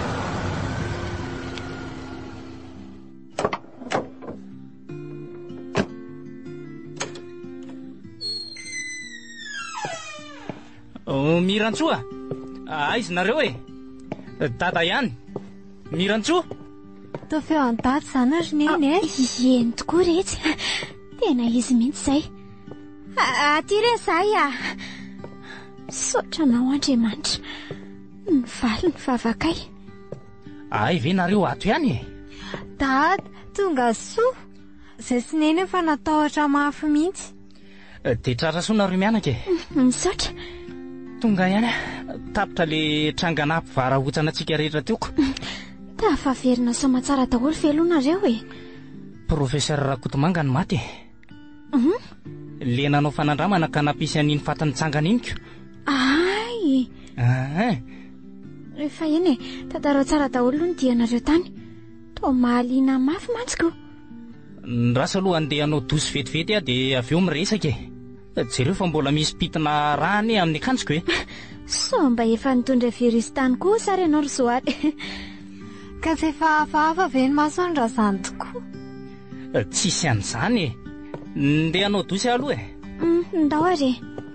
Mirantsoa aizy nareo e dada ihany Mirantsoa to feo an-dady zany ary neny e eny tokoa retsy tena izy mihitsy zay aty re zay a sotranao Andriamanitra ny valo ny vavakay ay ve nareo ato ihany e dady tonga soa zay sy neny efa natahotra mafy mihitsy dia tratra soa nareo mianaka e misaotra tonga ihany tapitra le tranganapy varahotsana antsika rehetra teoko tafaverina somatsara daholo velonareo e professeur Rakotomanga ny maty Mhm. le nanao fanandramana ka nampisy an'iny fatany tsangana iniko ay ah rehefa eny e tantarao tsara daholo ny dianareo tany to mahaliana mafy mantsiko nrasa aloha andeha anao dosy vetivety a dia avy eo miresaka e jereo fa mbola misy pitina rany amin'ny akanjoko e so mba efa nitondra virus tany koa sary ianao ry zoary ka tsy efa hafahafa ve ny masoandra zany tokoa? Tsisy an'izany e. Ndeha anao dosy aloha e. ndao ary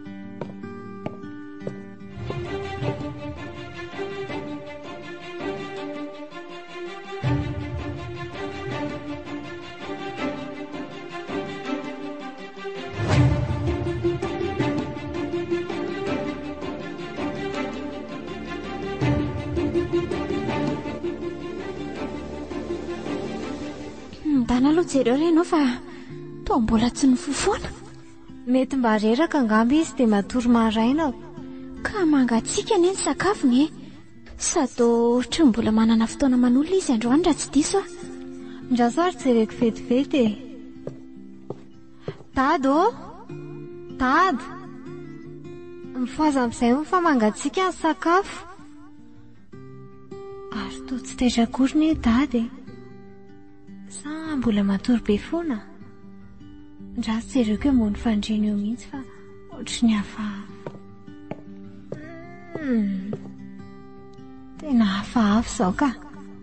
dana aloha jereo renao fa toa mbola tsy nifofoana. Mety mba reraka angamba izy dia matory maraina ka mangatsiaka anie ny sakafony e. Sady ohatra mbola manana fotoana manolona izy androany raha tsy diso a. ndrasary jereko vetivety e. Dady ô dady, mifoaza amin'izay ho fa mangatsiaka ny sakafo ary toa tsy tetrakory ny dady e. Sa mbola matory be foana ndrasy jereko hoe mony fandrina eo mihitsy fa ohatry ny hafahafa. Hmm. Tena hafahafa izao ka.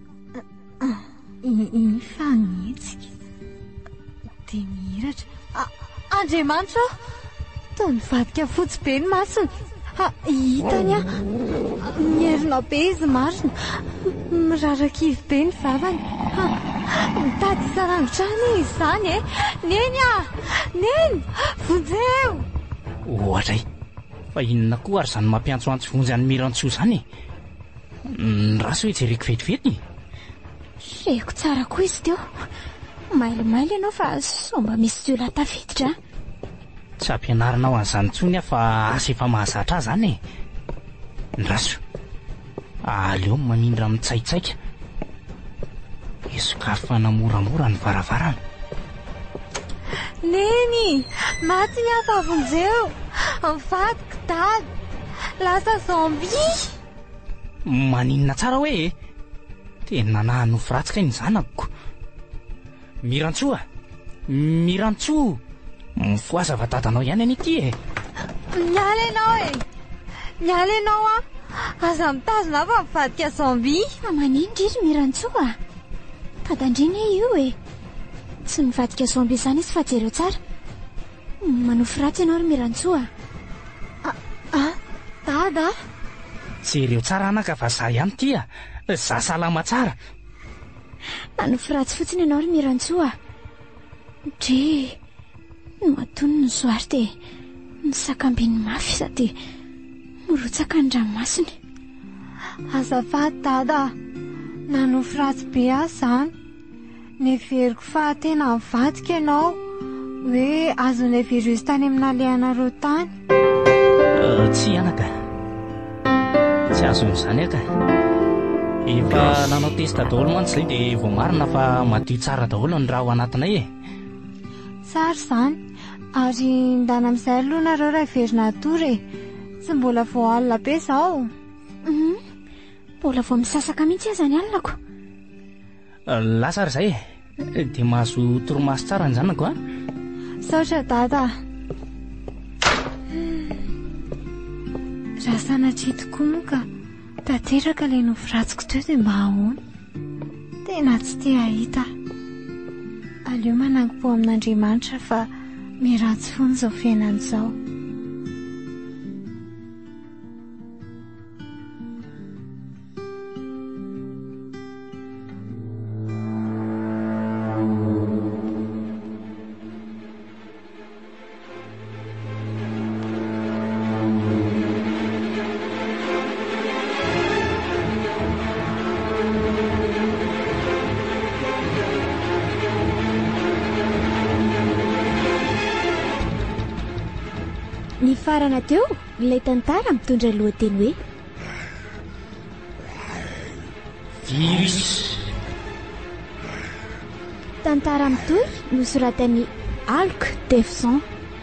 Ifanitsika dia mihiratra. Andriamanitra toa nivadika fotsy be ny masony. Hitany a mierina be izy marina, miraraka ivy be ny vavany. Mitady sarangotrany izy izany e. Neny a neny vonjeo. Ohatray fa inona koa ary izany mampiantsoantso vonjy any Mirantsoa izany. Nyrasy hoe jereko vetivety. Reko tsara koa izy teo. Mailomailo ianao fa somba misy jiolahita tafiditra. Tsy ampianarinao an'izany intsony fa asa efa mahazatra azy zany e. Nraso aleo mamindra mitsaitsaika esokafo fanamoramora ny varavarana. Neny maty ny hafa vonjeo. Mivadika dady, lasa zombi. Maninona tsara hoe tena nahanofo ratsika iny zanako. Mirantsoa Mirantsoa, mifoaza va dadanao ihany an'ity e. Miala ianao e. Miala ianao a. Aza mitazona fa mivadika zombi. Manindry izy Mirantsoa. Tadandrina io e. Tsy mivadika zombi izany izy fa jereo tsara. Manofo ratsy ianao ry Mirantsoa. Ah, dada. Jereo tsara anaka fa za ihany tia. Za salama tsara. Manofo ratsy fotsiny ianao ry Mirantsoa. Dre no atony ny zoary dia nisakambiny mafy sady mirotsaka ny ranomasiny. Azafady dada, nanofo ratsy be azy izany. Neveriko fa tena mivadika ianao hoe azon'ilay virus tany amina lehanareo tany. Tsy anaka, tsy azon'izany aka. Efa nanao testa daholo mantsy izay dia vao marina fa madio tsara daholo ny raha ao anatinay e. Tsara izany, ary ndana amin'izay aloha nareo raha hiverina atory e. Tsy mbola vao alina be izao. Mbola vao misasaka mihitsy aza ny alinako. Lasara izay e, dia mahazo torimaso tsara ny zanako a. Saotra dada. Raha sanatria tokoa moa ka tanteraka ilay nofo ratsiko teo dia mba ahoana. Tena tsy te hahita. Aleo manangom-po amin'Andriamanitra fa miratsy foana izao fiainana izao. Ny farana teo, ilay tantara mitondra lohateny hoe virus. Tantara mitoy nosoratan'ny Alc Defson.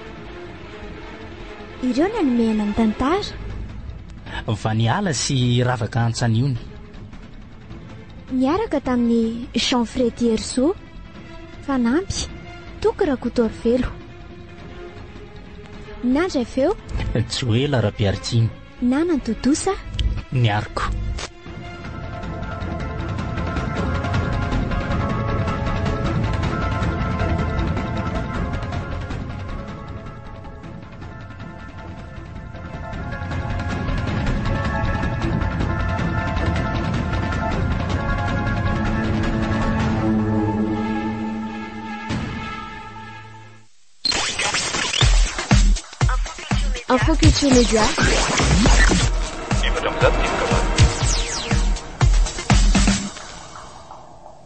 Ireo no anomehana ny tantara. Vaniala sy ravaka antsaniony. Niaraka tamin'ny Jean-Frédéric Herzog, Fanampy, Tokara Kotorvelo. Nandra avy eo Joël Rabiartine, na nantotosa miariko. Info Culture Média.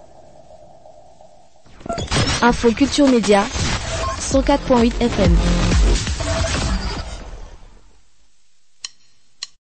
Info Culture Média, cent quatre point huit F M.